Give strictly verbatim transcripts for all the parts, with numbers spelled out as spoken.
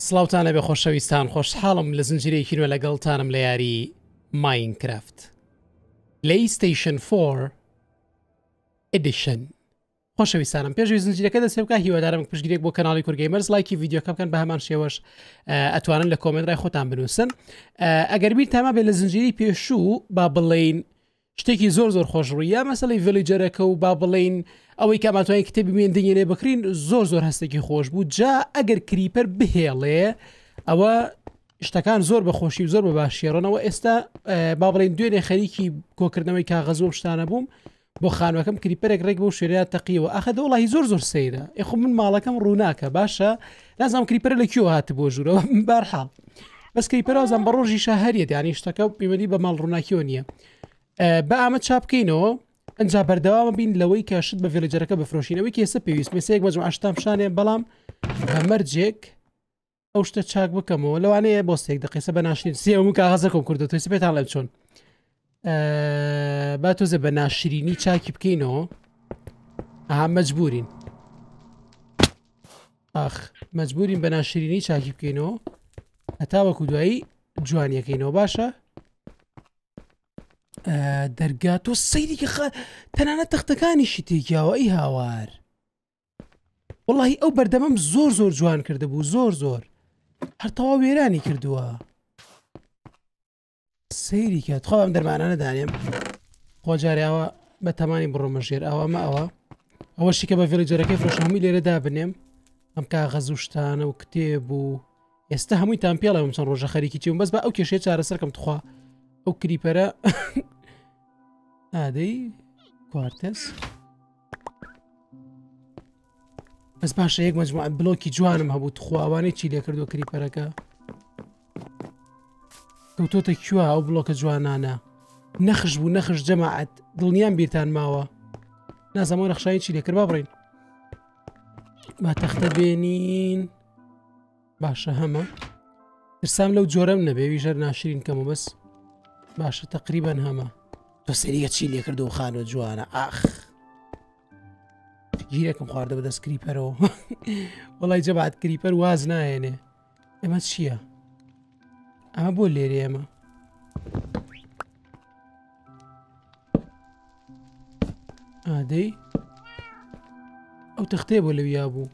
سڵاوتانە بێ خۆشەویستان، خۆشحاڵم لە زنجیرەیەکی نوێ لەگەڵتانم لە یاری ماینکرافت پلەیستەیشن فۆر ئێدیشن. خۆشەویستانم پێشوی زنجیرەکە دەست پێ بکە، هیوادارم پشتگیرێک بۆ کەناڵی کورگەیمەرز لایکی ڤیدیۆکە بکەن، بە هەمان شێوەش ئەتوانن لە کۆمنتڕای خۆتان بنووسن. ئەگەر بیر تاما بێ لە زنجیری پێشوو با بڵێین شتێکی زۆر زۆر خۆشڕوویە، مەسەڵەی ڤیلیجەرەکە و با بڵێین ئەوەی کاماتوانی کتێبی مێندنگێنێ بکرین زۆر زۆر هەستێکی خۆش بوو. جا ئەگەر کریپەر بهێڵێ ئەوە شتەکان زۆر بەخۆشی و زۆر بە باشیێڕنەوە. ئێستا با بڵێن دوێنێ خەریکی کۆکردنەوەی کاغەز و شتانە بووم بۆ خانوەکەم، کریپەرێک ڕێک بۆ شوێنەیە تەقیەوە ئاخە دەوڵی زۆر زۆر سەیرە. ئێخۆ من ماڵەکەم ڕووناکە باشە، نازانم کریپەر لە کیۆ هاتە بۆ ژوورەوە بارحاڵ، بەس کریپەرازان بە ڕۆژی شاهەریەت، یانی شتەکە پەیوەندی بە ماڵ ڕووناکیەوە نییە. بە ئامە چاپ بکەینەوە ئەنج بەردەوامە بین لەوەی کەشت بە ڤیلیجەرەکە بفرۆشینەوەی کێسە پێویست مێسەیەک مەجموعە شتام شانێ، بەڵام بەمەرجێک ئەو شتە چاک بکەمەوە لەوانەیە بۆ سێک دقیقە بە ناشرین سێوم کاغەزەکەم کردو توی سپێتان لەم چۆن با تۆزە بە ناشرینی چاکی بکەینەوە. ئەها مەجبورین ئاخ مەجبورین بە ناشرینی چاکی بکەینەوە هەتا وەکو دوایی جوانیەکەینەوە. باشە دەرگا تۆ سەیریکە تەنانەت تەختەکانیشی تێکیاوە ئەی هاوار، وەڵڵاهی ئەو بەردەمەم زۆر زۆر جوان کرده بوو، زۆر زۆر هەرتەوا وێرانی کردووە. سەیریکە خۆ ئەم دەرمانانە دانێم خۆجاریاوە بە تەمانی بڕۆمە ژێر ئەوەمە ئەوە ئەوەشی کە بە ڤیلیجەرەکەی فرۆشەمی لێرە دابنێم ئەم کاغەز و شتانە و کتێب و ئێستا هەمووی تان پێڵەوەم چەند ڕۆژە خەریکی چێم، بەس بە ئەو کێشەیە چارەسەرکەم تخوا ئەو کریپەرە ئادەی کوارتەس بەس باشە یەک مەجموعە بلۆکی جوانم هەبوو تخواوانەی چی لێ کردو کریپەرەکە کەوتۆتە کوێ ئەو بلۆکە جوانانە نەخش بوو نەخش جەماعەت دڵنیان بیرتان ماوە نازەمەوە نەخشایی چی لێ کرد. با بڕین با تەختە بێنین باشە هەمە ترسام لەو جۆرەم نەبێ ویژەر ناشرین کەمە بەس باشە تقریبان هەمە. تۆ سەریگە چی لێ کردو و خانوە جوانە ئاخ گیرێکم خواردە بەدەست کریپەرەوە وەڵی جەبات کریپەر واز نایێنێ. ئێمە چییە؟ ئەمە بۆ لێرێ ئێمە ئادەی ئەو تەختەیە بۆ لەویا بوو.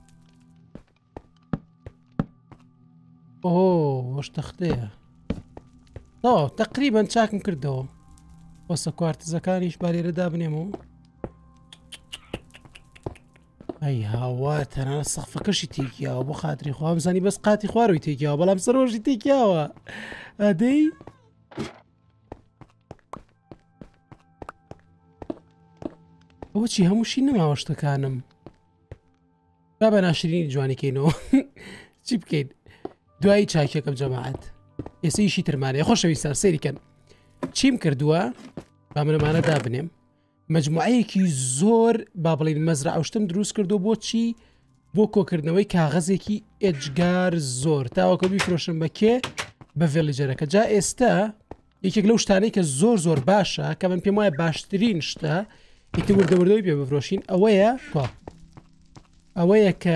ئۆ وەش تەختەیە تەواو تەقریبان چاکم کردەوە. وەسە کوارتزەکانیش با لێرە دابنێمەوە. ئەی هاوار تەنانەت سەقفەکەشی تێکیاوە بۆ خاتری خوا بزانی بەس قاتی خواروی تێکیاوە بەڵام سەرۆژی تێکیاوە. ئەدەی ئەوە چی هەمووشی نەماوە شتەکانم با بە ناشرینی جوانیکەینەوە چی بکەین دوایی چاکیەکەم جەماعەت ئێستا ئیشی ترمانەیە. خۆشەویستان سەیریکەن چیم کردووە با منەمانە دابنێم مەجموعەیەکی زۆر با بڵین مەزرعە و شتم دروست کردو بۆ چی بۆ کۆکردنەوەی کاغەزێکی ئێجگار زۆر تاوەکە بیفرۆشم بە کێ بە ڤیلیجەرەکە. جا ئێستا یەکێک لەو شتانەی کە زۆر زۆر باشە کە من پێم وایە باشترین شتە ئیتر وردەوردەوەی پێ بفرۆشین ئەوەیە ئەوەیە کە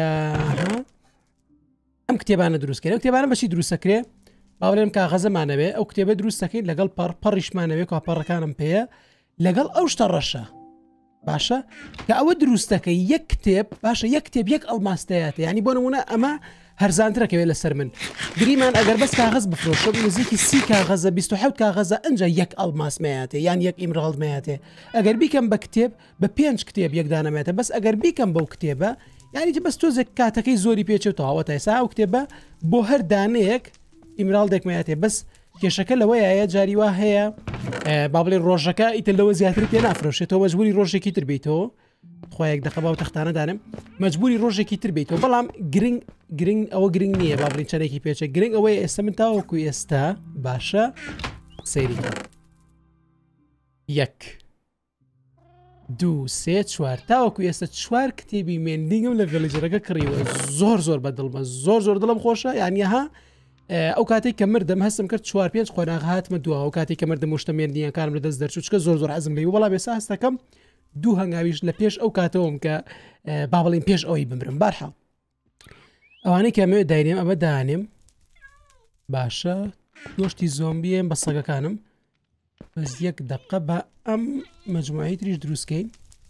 ئەم کتێبانە دروستکەین. ئەو کتێبانە بەچی دروستەکرێ با بڵێم کاغەزەمانەوێ ئەو کتێبە دروستەکەین لەگەڵ پەڕ پەڕیشمانەوێ کاپەڕەکانم پێەیە لەگەڵ ئەو شتە ڕەشە باشە کە ئەوە دروستەکە یەک کتێب باشە یەک کتێب یەک ئەڵماستەیەاتە، ینی بۆ نمونە ئەمە هەرزانترەکەوێت لەسەر من گریمان ئەگەر بەس کاغەز بفرۆشم نزیکی سی کاغەزە بیست و حەوت کاغەزە ئەنجا یەک ئەڵماسمەیاتێ یان یەک ئیمرەڵدمەیاتێ. ئەگەر بیکەم بە کتێب بە پێنج کتێب یەکدانەمێتە، بەس ئەگەر بیکەم بەو کتێبە یانیتی بەس تۆزێک کاتەکەی زۆری پێچێتەوە تا ئێستا ئەو کتێبە بۆ هەر دانەیەک ئیمرالدێکمەیاتێ. بەس کێشەکە لەوەیە جاری وا هەیە با بڵێ ڕۆژەکە ئیتر لەوە زیاتر پێ نافرۆشێتەوە مەجبوری ڕۆژێکی تر بیتەوە خۆیەک دەقەبا و تەختانە دانم مەجبوری ڕۆژێکی تر بیتەوە. بەڵام گرنگ گرنگ ئەوە گرنگ نییە با بڵین چەندێکی پێچێت گرنگ ئەوەیە ئێستا من تاوەکو ئێستا باشە سەیریکە یەک دوو سێ چوار تاوەکو ئێستا چوار کتێبی مێندینگم لە ڤیلیجەرەکە کڕیوە. زۆر زۆر بە دڵمە زۆر زۆر دڵم خۆشە یانیەها ئەو کاتێک کە مردم هەستم کرد چوار پێنج خۆناغ هاتمە دووە ئەو کاتێک کە مردم شتە مێردیەکانم لە دەست دەرچوو چکە زۆر زۆر حەزم لێ وەڵام ێستا هەستەکەم دوو هەنگاویش لە پێش ئەو کاتەوەم کە با بڵین پێش ئەوەی بمرم. بارحاڵ ئەوانەی کەمەوێ داینێم ئەمە دانێم باشە گۆشتی زۆمبیێم بە سەگەکانم بەس یەک دقە بە ئەم مەجموعەی تریش دروستکەین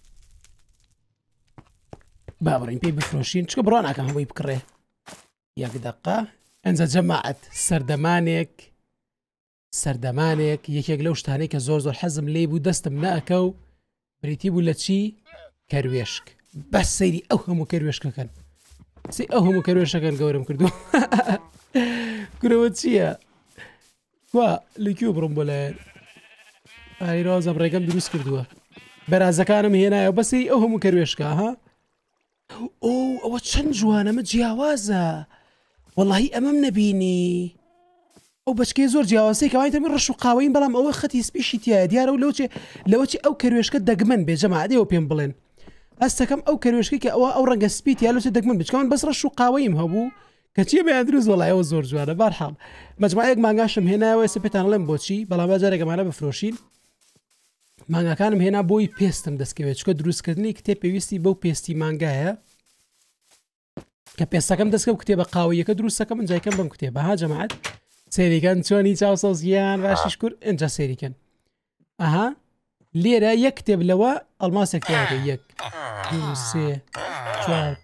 با بڕین پێی بفرۆشین چکە بڕۆ ناکەم هەمووی بکڕێ یەک دقە ئەنجە جەماعەت سەردەمانێک سەردەمانێک یەکێک لەو شتانەی کە زۆر زۆر حەزم لێ بوو دەستم نەئەکە و بریتی بوو لە چی کەروێشک بەس سەیری ئەو هەموو کەروێشکەکەن سی ئەو هەموو کەروێشەکەن گەورم کردو گورەوە چییە؟ وا لەکوێ بڕم بۆ لایەن ئایرازەم ڕێگەم دروست کردووە بەرازەکانم هێنایە بەسی ئەو هەموو کەروێشکە ها ئەو ئەوە چەند جوانەمە جیاوازە وەڵاهی ئەمەم نەبینی ئەو بەچکەی زۆر جیاوازەی کەوانیتە من ڕەش و قاوەین بەڵام ئەوە خەتی سپیشی تایە دیارە و لەوچێ لەوەچی ئەو کەروێشکە دەگمەن بێ جەماعەتەوە پێم بڵێن ئەستەکەم ئەو کەروێشکی کە ئەوە ئەو ڕەنگە سپیت یا لەوچێ دەگمەن بچکەوان بەس ڕەش و قاوەیم هەبوو کە چیە بەیان دروست وەڵایەوە زۆر جوانە بەرحاڵ مەجموعەیەک مانگاشم هێنایەوە ئێستا پێتان ئەڵێم بۆچی بەڵام با جارێکەمانە بفرۆشین مانگاکانم هێنا بۆی پێستم دەستکەوێت چکە دروستکردنی کتێب پێویستی بەو پێستی مانگایە کە پێستەکەم دەستکە و کتێبە قاوەیەکە دروستەکەم من جایکەم بەم کتێبە ها جەماعەت سێریکەن چۆنی چاوسەوزیان باشیش کورد ئەنجا سێریکەن ئەها لێرە یەک کتێب لەوە ئەڵماسێک تیاکە یەک دوو سێ چوار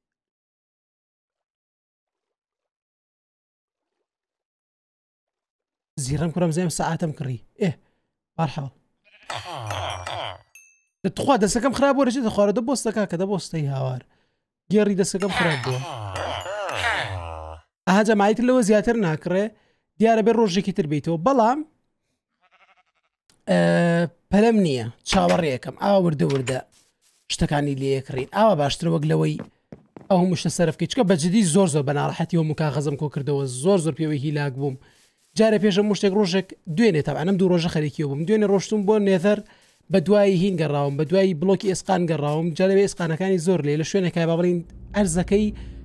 زیرەم کوڕم زێم سەعاتەم کڕی ئێ بەرحاڵ دەتخوا دەستەکەم خراپ بووە ڕێژێتە خوارە دەبۆستەکە کە دەبۆستەی هاوار گێڕی دەستەکەم خراپ بووە ئەها جەماعەت لەوە زیاتر ناکڕێ دیارە بێ ڕۆژێکی تر بیتەوە بەڵام پەلەم نییە چاوەڕێیەکەم ئاوا وردە وردە شتەکانی لێکڕین ئاوا باشتر وەک لەوەی ئەو هەموو شتە سەرفکەی چکە بەجددی زۆر زۆر بە ناڕەحەتیەوە مکاغەزم کۆ کردەوە زۆر زۆر پێوەی هیلاک بووم جارە پێشە مشتێک ڕۆژێک دوێنێ تاوانم دوو ڕۆژە خەریکیەوە بووم دوێنێ ڕۆشتم بۆ نێتەر بە دوایی هین گەڕاوم بە دوای بڵۆکی ئێسقان گەڕاوم جارەوێ ئێسقانەکانی زۆر لێ لە شوێنێکای با بڵین ئەرزەکەی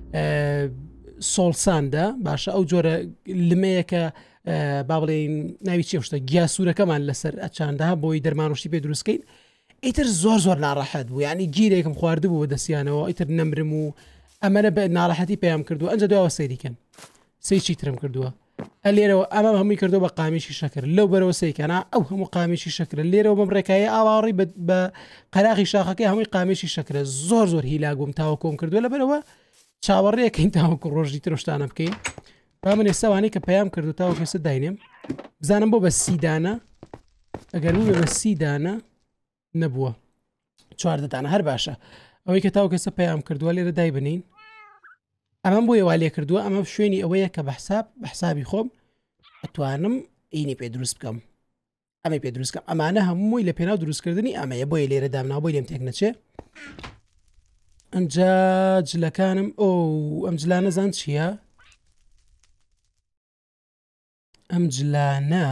سۆڵساندا باشە ئەو جۆرە لمەیەکە با بڵێن ناوی چێ شتە گیاسوورەکەمان لەسەر ئەچاندەها بۆی دەرمانوشتی پێ دروستکەین ئیتر زۆر زۆر ناڕەحەت بوو یعنی گیرێکم خواردبوو بە دەستیانەوە ئیتر نەمرم و ئەمەە بە ناڕەحەتی پێیان کردووە ئەنجە دوایەوە سەیریکەن سەیچی ترم کردووە لێرەوە ئەمە هەمووی کردو بە قامیشی شەکر لەو بەرەوە سەیکەنا ئەو هەموو قامیشی شەکرە لێرەوە بەم ڕێکایی ئاواڕی بە قەراغی شاخەکەی هەمووی قامیشی شەکرە زۆر زۆر هیلاگوم تاوە کۆم کردووە لە بەرەوە چاوەڕێەکەین تاوەکو ڕۆژی ترۆشتانە بکەین با من ئێستاوانەی کە پەیام کردو تاوە کەسە داینێم بزانم بۆ بە سیدانە ئەگەر بوو بە سیدانە نەبووە چواردەدانە هەر باشە ئەوەی کە تاو کەسە پەیام کردووە لێرە دای بنین ئەمەم بۆ ێوا لێ کردووە ئەمە شوێنی ئەوەیە کە بە حساب بە حسابی خۆم ئەتوانم ئینی پێ دروست بکەم ئەمە پێ دروستکەم ئەمانە هەمووی لە پێناو دروستکردنی ئەمەیە بۆیە لێرە دامنا بۆی لێم تێک نەچێ ئەنجا جلەکانم ئەو ئەم جلانە زان چییە؟ ئەم جلانە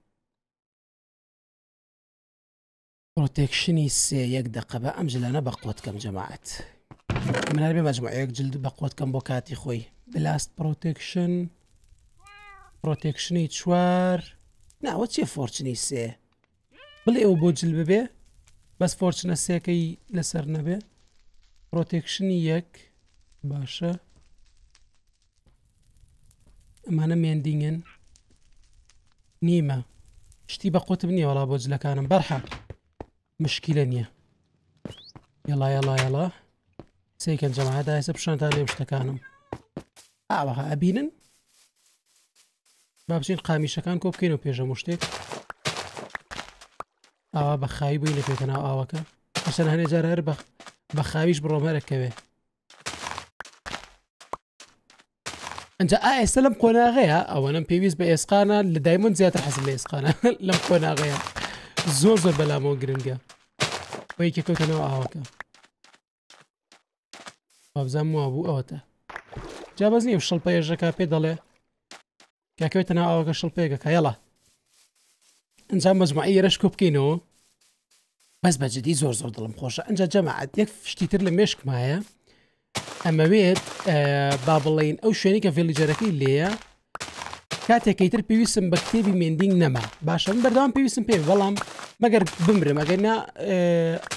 پرۆتێکشنی سێ یەک دقە بە ئەم جلانە بە قوتکەم جەماعەت منار بێ مەجموعەیەک جلد بە قوتکەم بۆ کاتی خۆی بلاست پرۆتێکشن پرۆتێکشنی چوار ناوە چیە فۆرچنی سێ بڵێ ئەو بۆ جل ببێ بەس فۆرچنە سێکەی لەسەر نەبێ پرۆتێکشنی یەک باشە ئەمانە مێندینگن نیمە شتی بە قوتم نییە وەڵا بۆ جلەکانم بەرحە مشکیلە نییە یڵا یڵا یڵا سێکەن جەماعەت ئێستا پیشانتان لێم شتەکانم ئاوەها ئەبینن با بچین قامیشەکان کۆ بکەین و پێشەم شتێک ئاوا بە خاوی بووی لە پێکەناو ئاوەکە ئەسەن هەنێ جار هەر بە خاویش بڕۆمەرەکەوێ ئەنجا ئا ئێستا لەم قۆناغەیە ئەوەنم پێویست بە ئێسقانە لە دایمەن زیاتر حەزم لە ئێسقانە لەم قۆناغەیە زۆر زۆر بەلامەوە گرنگە بۆ یەکێ کەوتنەوە ئاوەکە وابزانم وا بوو ئەوەتە جابەز نییە شڵپەیەژەکە پێ دەڵێ کاکەوێتە ناو ئاوەکە شڵپەیەکەکە یەڵا ئەنجا مەجموعەی ئێرەش کۆ بکەینەوە بەس بەجددی زۆر زۆر دڵم خۆشە ئەنجا جەماعەت یەک شتی تر لە مێشکمایە ئەمەوێت با بڵێن ئەو شوێنی کە ڤیلیجەرەکەی لێیە کاتێکی تر پێویستم بە کتێبی مێندینگ نەما باشە من بەردەوام پێویستم پێ بەڵام مەگەر بمرم ئەگەرنا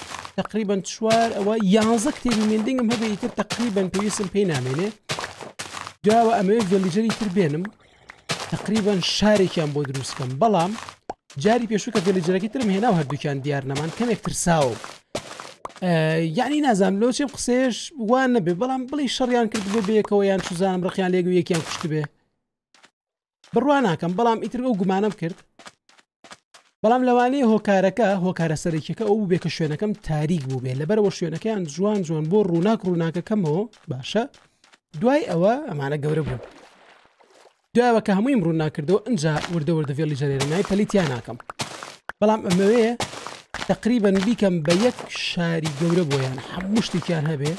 تقریبا چوار ئەوە یانزە کتێبی مێندینگم هەبێ ئیتر تقریبا پێویستم پێی نامێنێ داوە ئەمەوێت ڤێلیجەری تر بێنم تقریبان شارێکیان بۆ دروستکەم بەڵام جاری پێشوو کە ڤێلیجەرەکەی ترم هێنا و هەردووکیان دیار نەمان کەمێک ترساوە یعنی نازانم لۆ چێم قسێش وان نەبێ بەڵام بڵی شەڕیان کرد بۆ بەیەکەوە یان چوزانم ڕقیان لێگو یەکیان کوشت بێ بڕوا ناکەم بەڵام ئیتر ئەو گومانم کرد بەڵام لەوانەیە هۆکارەکە هۆکارە سەرێکیەکە ئەو بێ کە شوێنەکەم تاریک بوو بێ لەبەرەوە شوێنەکەیان جوان جوان بۆ ڕووناک ڕووناکەکەمەوە باشە دوای ئەوە ئەمانە گەورە بوو دوایەوە کە هەموویم ڕوون ناکردەوە ئەنجا وردە وردە ڤێلیجەرێنای پەلیتیان ناکەم بەڵام ئەمەوەیە تقریبا بیکەم بە یەک شاری گەورە بۆیان هەموو شتێکیان هەبێ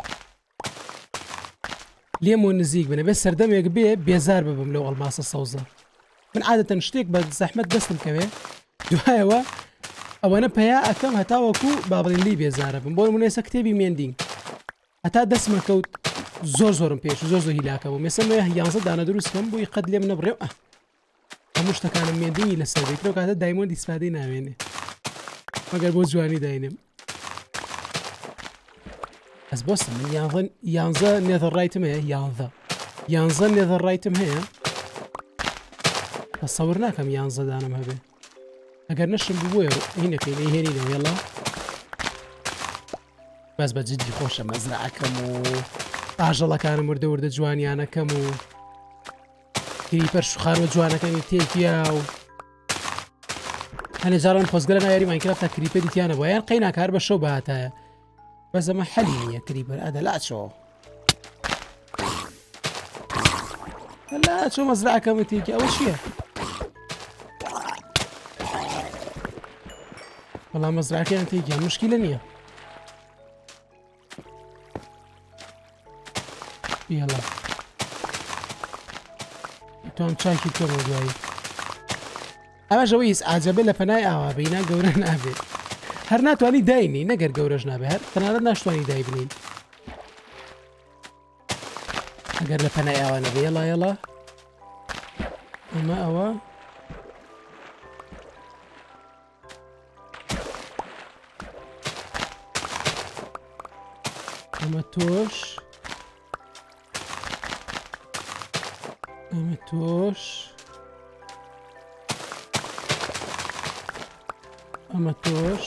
لێم و نزیک بنە بێ سەردەمێک بێ بێزار ببم لەو ئەڵماسە سەوزە من عادەتەن شتێک بە زەحمەت دەستم کەوێ دوایەوە ئەوەنە پەیا ئەەکەم هەتاوەکو بابڵێنلی بێزارە بم بۆ نمونێسە کتێبی مێندینگ هەتا دەستمە کەوت زۆر زۆرم پێش زۆر زۆر هیلاکەەوە مێسمە یانزە دانە دروستکەم بووی قەت لێم نەبڕێ ئە هەموو شتەکانم مێندینی لە سەربیترەوە کاتە دایمۆند ئیسپادەی ناوێنێ مەگەر بۆ جوانی داینم ئەس بۆستم من یانزە نێدەڕایتم هەیە یانزە یانزە نێدەڕایتم هەیە تەسەور ناکەم یانزە دانم هەبێ ئەگەر نەشم بووە هینەکەی نەیهێنینەوە هێڵا بەس بە جددی خۆشە مەزرعەکەم و ئاژەڵەکانم وردە وردە جوانیانەکەم و کریپەر شوخانوە جوانەکەمی تێکیا و هەنێ جاران خۆزگەرە نایاری ماینکرافتا کریپەری تیانە بۆ یان قەینا کار بە شەو بەهاتایە بەس ئەمە حەلی نییە کریپەر ئەدە لاچەوە لاچۆ مەزرعەکەمە تێکی ئەوە چییە؟ بەڵام مەزرعەکەیان تێکیان موشکیلە نییە یاڵا تۆم چاکی تۆمە دوایی ئەمەژەوەی هیچ ئاجەبێ لە پەنای ئاوا بەینا گەورە نابێت هەر ناتوانانی داینی نەگەر گەورەش نابێت هەر تەنانەت ناشتوانی دای بنین ئەگەر لە پەنای ئاوا نەبێ یەڵا یەڵا ئەمە ئەوە ئەمە تۆش ئەمە تۆش ئەمە تۆش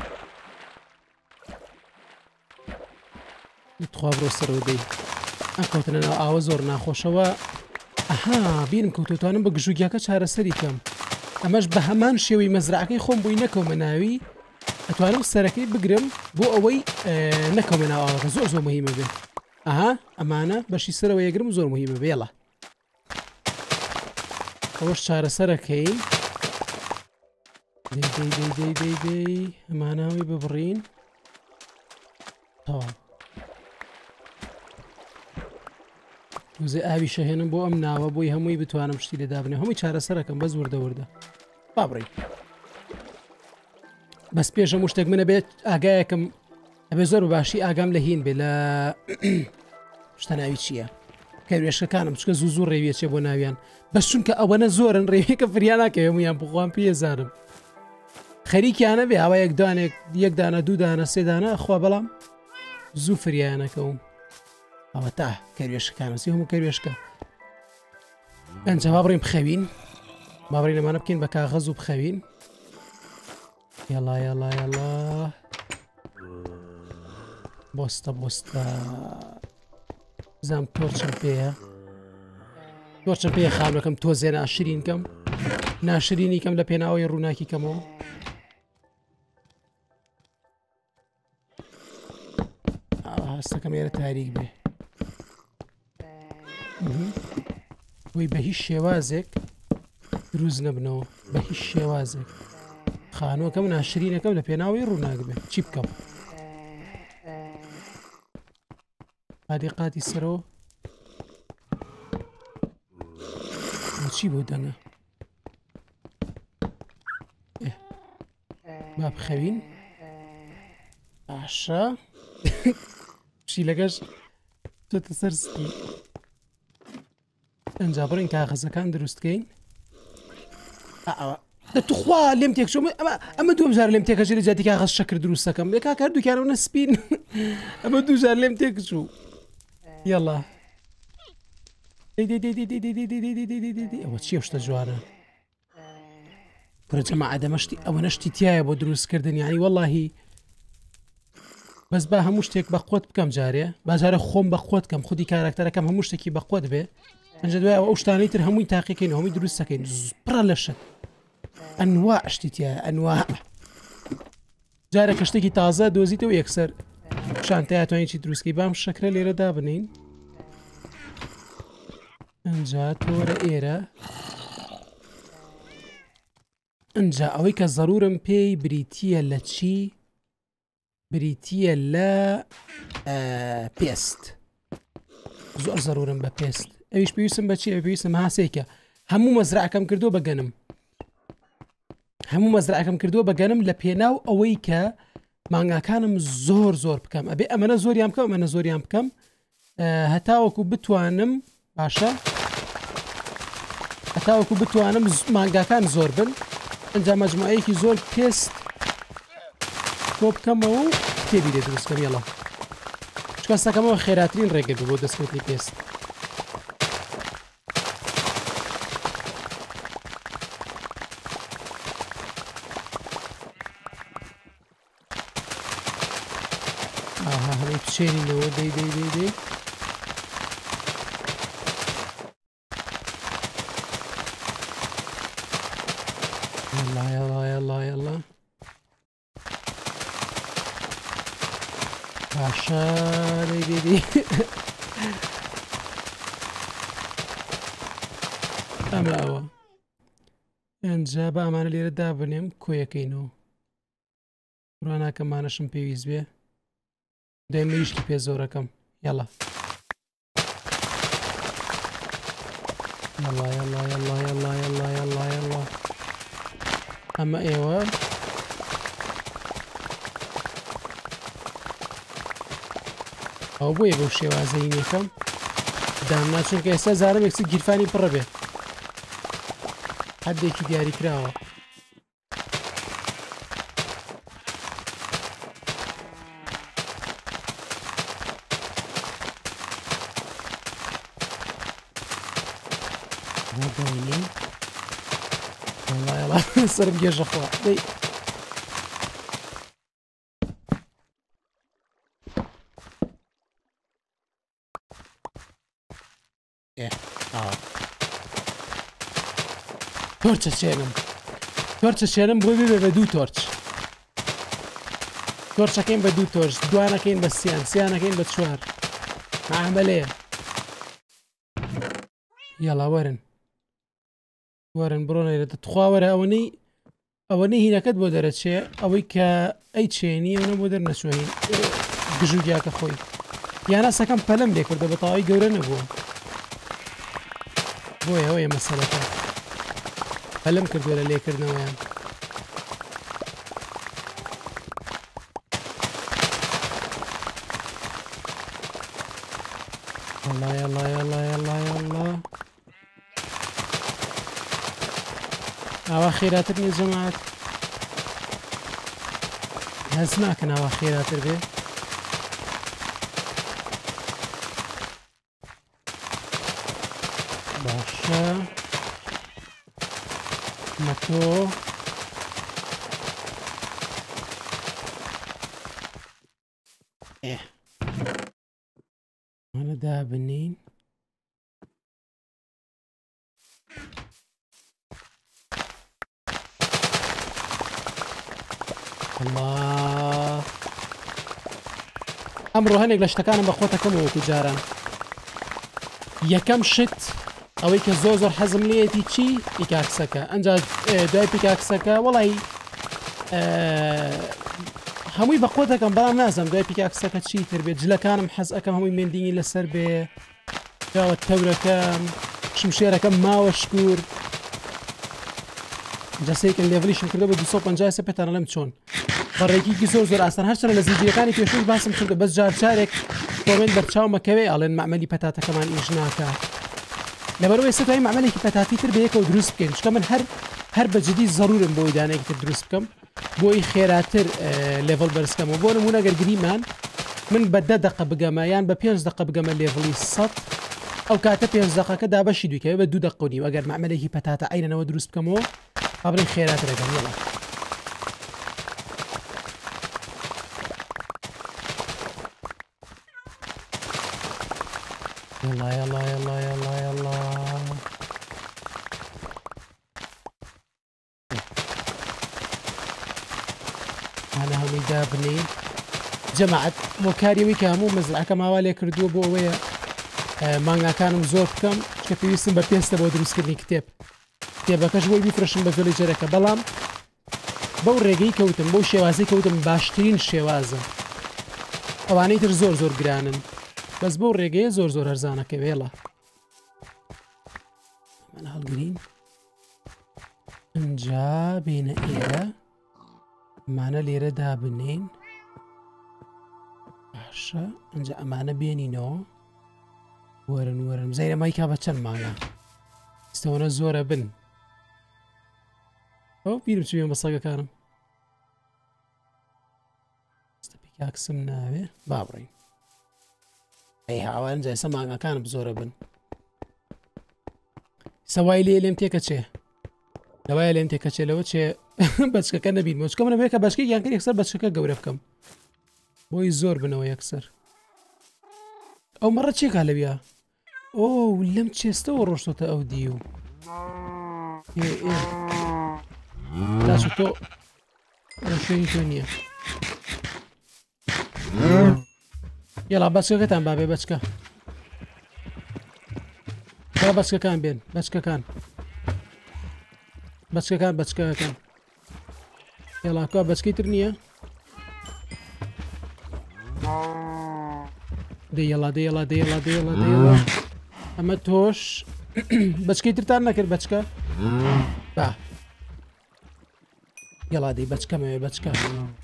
لەتخوا بڕۆ سەرەوەدەی ئەم کەوتنە ناو ئاوە زۆر ناخۆشەوە ئەها بینم کەوتوتوانم بە گژوگیاکە چارەسەری کەم ئەمەش بە هەمان شێوەی مەزرعەکەی خۆم بووی نەکەومە ناوی ئەتوانم سەرەکەی بگرم بۆ ئەوەی نەکەومە ناو ئاوەکە زۆر زۆر مهمە بێت ئەها ئەمانە بەشی سەرەوە یەگرم زۆر مهمە بێڵە ئەوەش چارەسەرەکەین دەی دەی دەی دەی دەی دەی ئەماناوی ببڕین تەواو وزێ ئاوی شەهێنم بۆ ئەم ناوە بۆی هەمووی بتوانم شتی لێدا بنێ هەمووی چارەسەرەکەم بەس وردە وردە بابڕین بەس پێش هەموو شتێک منە بێت ئاگایەکەم ئەبێ زۆر باشی ئاگام لە هین بێ لە شتە ناوی چییە کەوێشەکانم چکە زوو زوو ڕێویەچێ بۆ ناویان بەس چونکە ئەوەنە زۆرن ڕێویەکە فریاناکە هەمویان بخوام پێزارم خەریکیانە بێ ئاوا یەک دانێک یەک دانە دوو دانە سێ دانە خوا بەڵام زوو فریانەکەوم ئەوە تا کەروێشەکانەسی هەموو کەروێشکە ئەنجە بابڕین بخەوین بابڕین ئەمانە بکەین بە کاغەز و بخەوین یاڵا یاڵا یاڵا بۆستە بۆستە زام تۆرچم پێیە تۆرچم پێیە خامەکەم تۆزێ ناشرین کەم ناشرینی کەم لە پێناوەی ڕووناکی کەمەوە هەستەکەم ئێرە تاریک بێ وی بە هیچ شێوازێک دروست نەبنەوە بە هیچ شێوازێک خانووەکەم ناشرینەکەم لە پێناوی ڕووناک بێت چی بکەم قادی قاتی سەرەوە چی بۆ دەنگە با بخەوین باشە چی لەگەش تۆتە سەرستی ئەنجا بڕین کاغەزەکان دروستکەین دەتوخوا لێم تێک ئەمە دوم جار لێم تێکەژێ لە جاتی کاغەز شەکر دروستەکەم لێ کاکار دووکیانەوە نەسپین ئەمە دوو جار لێم تێک چوو یاڵا ئەوە چی شتە جوانە پرجەمە ئادەمەشتی ئەوە نەشتی تایە بۆ دروستکردن یانی وەڵاهی بەس با هەموو شتێک بە قوت بکەم جارێ باجارە خۆم بە قوت کەم خودی کارکتەرەکەم هەموو شتێکی بە قوت بێ ئەنجە دوای ئەو شتانەی تر هەمووی تاقیکەین هەمووی دروستەکەین پڕە لە شت ئەنوا شتی تایە ئەنوا جارە کە شتێکی تازە دۆزیتەوە یەکسەر شانتەیە توانیی دروستکەی بام شەکرە لێرە دابنین ئەنجا تۆرە ئێرە ئەنجا ئەوەی کە زەرورم پێی بریتیە لە چی بریتیە لە پێست زۆر زەرورم بە پێست ئەویش پێویستم بە چی ئەوی پێویستم هاسێکە هەموو مەزرعەکەم کردووە بەگەنم هەموو مەزرعەکەم کردووە بەگەنم لە پێناو ئەوەی کە مانگاکانم زۆر زۆر بکەم ئەبێ ئەمەنە زۆریان بکەم ئەمەنە زۆریان بکەم هەتاوەکو بتوانم باشە هەتاوەکو بتوانم مانگاکان زۆر بن ئەنجا مەجموعەیەکی زۆر پێست تۆ بکەمەوە و کتێبی لێ دروستکەم یەڵا چکەستەکەمەوە خێراترین ڕێگە بۆ دەستکەوتی پێست ئاها هەڵی بچێنینەوە دەی دەی دەی دەی یەڵا یەڵا یەڵا یەڵا باشە دەی دەی دەی ئەمە ئەوە ئەنجا بە ئەمانە لێرە دابنێم کۆیەکەینەوە ڕواناکەمانەشم پێویست بێ دەی مەیشکی پێ زۆرەکەم یەڵا یەڵا یەڵا یەڵا یەڵا یەڵا یەڵا یەڵا ئەمە ئێوە ئەو بۆیە بەو شێوازەی یەکەم دامنا چونکە ئێستا زارم یەکسی گیرفانی پڕە بێ حدێکی دیاری کراوە سرم گێژە خوا دەی تۆرچە چێنم تۆرچە چێنم بۆ بێ بە دوو تۆرچ تۆرچەکەین بە دوو تۆرچ دوانەکەین بە سییان سییانەکەین بە چوار ئەمەلەیە یاڵا وەرن وەرن بڕۆنەیرێتە تخواوەرە ئەوەنەی ئەوەنەی هینەکەت بۆ دەرەچێ ئەوەی کە ئەی چێنی ئەوە بۆ دەرنەچوێنین گژوگیاکە خۆی یانە سەکەم پەلەم لێ کردە بە تاوای گەورە نەبووە بۆیە ئەوەیە مەسەلەکە پەلەم کردووە لە لێکردنەوەیان یەڵا یەڵا یەڵا یەڵا یەڵا ئاوا خێراتر نیە جەماعەت هەز ناکەن ئاوا خێراتر بێ باشە مەتۆ ئێ ئەمە دابنین الله ئەمڕۆ هەنێک لە شتەکانم بە خۆتەکەمەوە وەکو جاران یەکەم شت ئەوەی کە زۆر زۆر حەزم لێتی چی پیکاکسەکە ئەنجا دوای پیکاکسەکە وەڵی هەمووی بە خۆ دەکەم بەڵام نازم دوای پیکاکسەکە چی تر بێت جلەکانم حەز ئەەکەم هەمووی مێندینی لەسەر بێ جاوە تەورەکەم شمشێرەکەم ماوە شکور جەسەیەکن لێڤلیشم کردە بە دوو پەنجا سە پێتانە لەم چۆن بەڕێکیکی زۆر زۆر ئاسان هەرچەنە لە زیجیەکانی پێشوش باسم کردە بەس جار جارێک کۆمنت بەرچاومەکەوێ ئاڵێن معمەلی پەتاتەکەمان ئیش ناکە لەبەرەوەی سەتوای معمەلێکی پەتاتی تر بە یەکەوە دروست بکەین چکە من هەر هەر بەجددی زەرورم بۆی دانەیەکی تر دروست بکەم بۆی خێراتر لێڤڵ بەرزکەمەوە بۆ نمونە گەر گریمان من بە دە دقە بگەمە یان بە پێنج دقە بگەمە لێڤڵی سەد ئەو کاتە پێنج دەقەکە دابەشی دووکەوێ بە دوو دەقونی ئەگەر معمەلێکی پەتاتە ئەینەوە دروست بکەمەوە ئابرین خێرات ڕێگەم یەڵە يلا يلا يلا يلا يلا أنا هم يدابني جماعة وكاريوي كامو مزرعة ماوالي كردو بووية مانگا كانم زۆر بکەم کە پێویستم بە پێستە بۆ دروستکردنی کتێب کتێبەکەش بۆی بیفرەشم بە ڤیلێجەرەکە بەڵام بەو ڕێگەی کەوتم بەو شێوازەی کەوتم باشترین شێوازە ئەوانەی تر زۆر زۆر گرانن بەس بەو ڕێگەیە زۆر زۆر هەرزانەکە وێڵە من هەڵگرین ئەنجا بێنە ئێرە ئەمانە لێرە دابنین باشە ئەنجا ئەمانە بێنینەوە وەرن وەرن زەیرە مایکا بە چەند مانگە ئێستەوەنە زۆرە بن ئەو بیرم چ بێن بە سەگەکانم ئێستا پیکاکسم ناوێ با بڕین ئەی هاوان جایسە مانگەکانم زۆرە بن سەوای لێ لێم تێکە چێ لەوایە لێم تێکە چێ لەوە چێ بەچکەکە نەبین مۆچکە منە بێکە بەشکی یان کرد یەکسەر بەچکەکە گەورە بکەم بۆی زۆر بنەوە یەکسەر ئەو مەڕە چێکا لەویا ئۆ لەم چێستەوە ڕۆشتۆتە ئەو دی و داچ تۆ شوێنی تۆ نییە یەڵا بەچکەکەتان بابێ بەچکە با بەچکەکان بێن بەچکەکان بەچکەکان بەچکەکان یەڵا کا بەچکەی تر نییە دەیەڵا دەیەڵا دەیەڵا دەیەڵا دەیەڵا ئەمە تۆش بەچکەی ترتان نەکرد بەچکە با یەڵا دەی بەچکەمەوێ بەچکە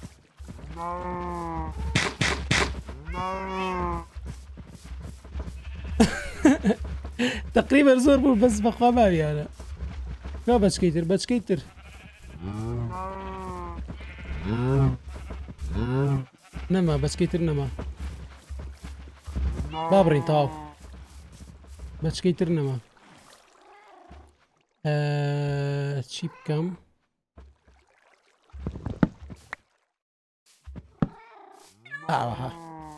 تقریبا زۆر بوو بەس بەخوا باویانە کا بەچکەی تر بەچکەی تر نەما بەچکەی تر نەما با بڕین تاو بەچکەی تر نەما چی بکەم ئاوەها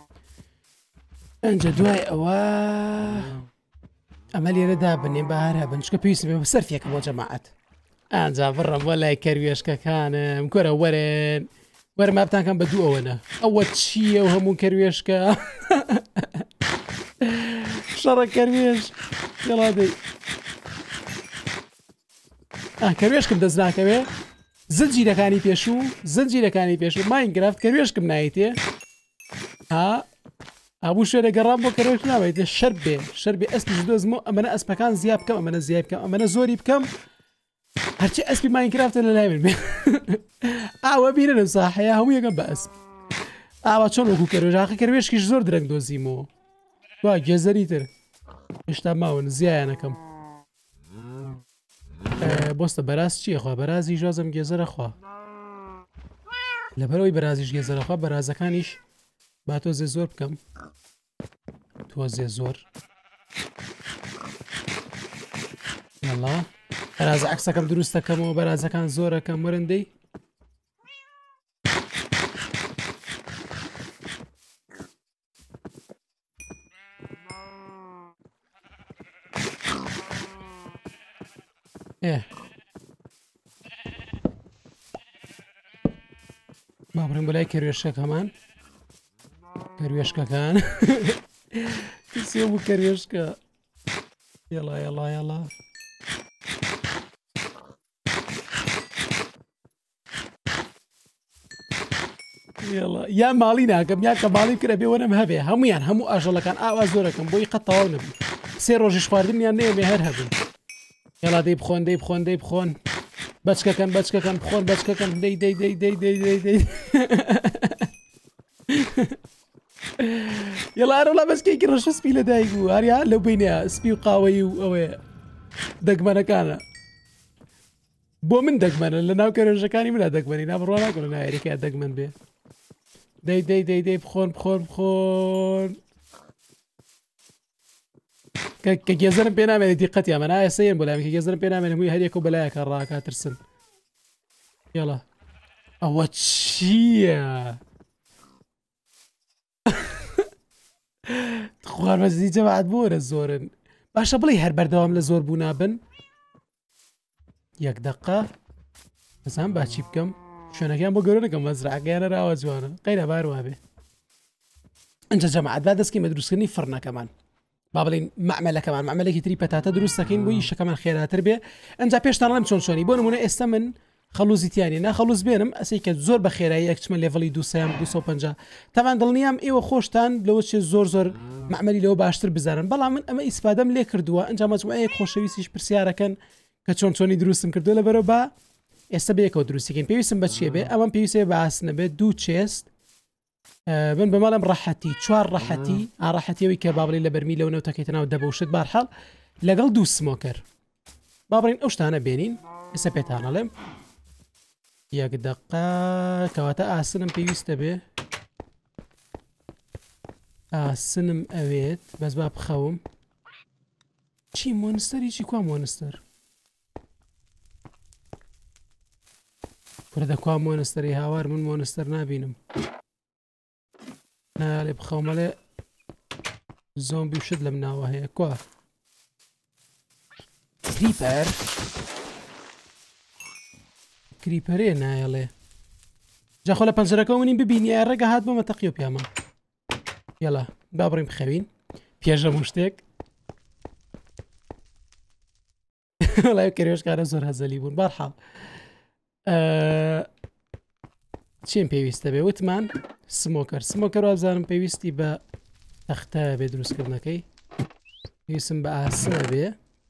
ئەنجە دوای ئەوە ئەمە لێرە دابنێ بەهارە بن چکە پێویست بێ بە سەرفێکە بۆ جەماعەت ئەنجا بڕم بۆ لای کەروێشکەکانم کۆرە وەرن وەرە مابتانکەم بە دوو ئەوەنە ئەوە چییە و هەموو کەروێشکە شەڕە کەروێش یڵا دەی کەروێشکم دەست ناکەوێ زنجیرەکانی پێشوو زنجیرەکانی پێشوو ماینکرافت کەروێشکم نایەتێ ها ئابوو شوێنە گەڕام بۆ کەروێش ناوێتێ شەر بێ شەر بێ ئەسپیش دۆزمەوە ئەمەنە ئەسپەکان زیاد بکەم ئەمەنە زیاد بکەم ئەمەنە زۆری بکەم هەرچی ئەسپی ماینکرافتە لە لای من بێ ئاوە بیرەنم ساحەیە هەموو یەکەم بە ئەسپ ئاوا چۆن وەکو کەروێش ئاخە کەروێشکیش زۆر درەنگ دۆزیمەوە وا گێزەری تر هێشتا ماون زیایانەکەم بۆستە بەراز چییە خوا بەرازی ژازم گێزەرە خوا لەبەرەوەی بەرازیش گێزەرەخوا بەرازەکانیش با تۆزێ زۆر بکەم تۆزێ زۆر یاڵا بەراز عەکسەکەم دروست دەکەمەوە بەرازەکان زۆرەکەم وەرندەی ئێ با بڕین بەلای کەروێشکەکەمان کەروێشکەکان سێ بوو کەروێشکە یەڵا یەڵا یەڵا یەڵا یا ماڵی ناکەم یا کە ماڵی کرە بێ وەرم هەبێ هەمویان هەموو ئاژەڵەکان ئاوا زۆرەکەم بۆی قەت تەواو نەبوو سێ ڕۆژیش خواردنیان نێمێ هەر هەبوو یەڵا دەی بخۆن دەی بخۆن دەی بخۆن بەچکەکەن بەچکەکەن بخۆن بەچکەکەن دەی دەی دەی دەی دەی دەی دەی یەڵا ئەرەڵا بەچکەیەکی ڕەشە سپی لە دایک بوو هەریا لەو بینە سپی و قاوەی و ئەوەیە دەگمەنەکانە بۆ من دەگمەنە لە ناو کەروێژەکانی منە دەگمەنی نا بڕوا ناکەن لە نایەرێکە دەگمەن بێ دەی دەی دەی دەی بخۆن بخۆن بخۆن کە گێزەرم پێ نامێت دیقەتی ئەمە نایە سەیەن بۆ لای کە گێزەرم پێ نامێت هەمووی هەریەک و بەلایەکە ڕاکە ترسن یاڵە ئەوە چییە؟ خوارمەزی جەماعەت بۆرە زۆرن باشە بڵێ هەر بەردەوام لە زۆر بوو نابن یەک دقە ئەزان باچی بکەم شوێنەکەیان بۆ گەورە نەکەم مەزرعەکەیانە راوە جوانە قەیرە باروە بێ ئەنجە جەماعەت با دەستکەین بە دروستکردنی فڕنەکەمان با بڵین مەعمەلەکەمان مەعمەلێکی تری پەتاتە دروست دەکەین بۆ ئیشەکەمان خێراتر بێ ئەنجا پێشتان ئەڵێم چۆن چۆنی بۆ نمونە ئێستا من خەڵوزیتیانی ناخەڵوز بێنم ئەسەی کە زۆر بە خێرایی یەکچمە لێڤڵی دو سەیان دو سەد و پەنجا تاوان دڵنیام ئێوە خۆشتان لەوە چێ زۆر زۆر مەعمەلی لەوە باشتر بزانن بەڵام من ئەمە ئیسپادەم لێ کردووە ئەنجا مەجموعەیەک خۆشەویستیش پرسیارەکەن کە چۆن چۆنی دروستم کردو لەبەرەوە بە ئێستا بەیەکەوە دروستیکەین پێویستم بە چیە بێ ئەمەم پێویستێ بە ئاسنە بێت دوو چێست بن بەماڵم ڕەحەتی چوار ڕەحەتی ئاڕەحەتیەوەی کە بابڵی لە بەرمی لەو نەوتەکەیتە ناو دەبەوشت بارحاڵ لەگەڵ دوو سمۆکەر بابڕین ئەو شتانە بێنین ئێستا پێتانەڵێم یەک دقە کەواتە ئاسنم پێویستە بێ ئاسنم ئەوێت بەس با بخەوم چی مۆنستەری چی کوا مۆنستەر کوردە کوا مۆنستەری هاوار من مۆنستەر نابینم نالێ بخەومەڵێ زۆمبی و شت لەم ناوە هەیە کوا کریپەر کریپەرێ نایەڵێ جاخۆ لە پەنجەرەکە منی ببینی یا ڕێگە هات بۆمە تەقی و پیامە یاڵا با بڕیم بخەوین پێش هەموو شتێک وەڵای کەرێشکارە زۆر هەزەلی بوون بەرحاڵ چیم پێویستە بێ وتمان سمۆکەر سمۆکەر وابزانم پێویستی بە تەختە بێ دروستکردنەکەی پێویستم بە ئاسنە بێ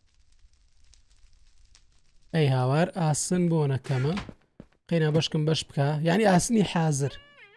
ئەی هاوار ئاسن بۆ نەکەمە قەینا بەشکم بەش بکە یعنی ئاسنی حازر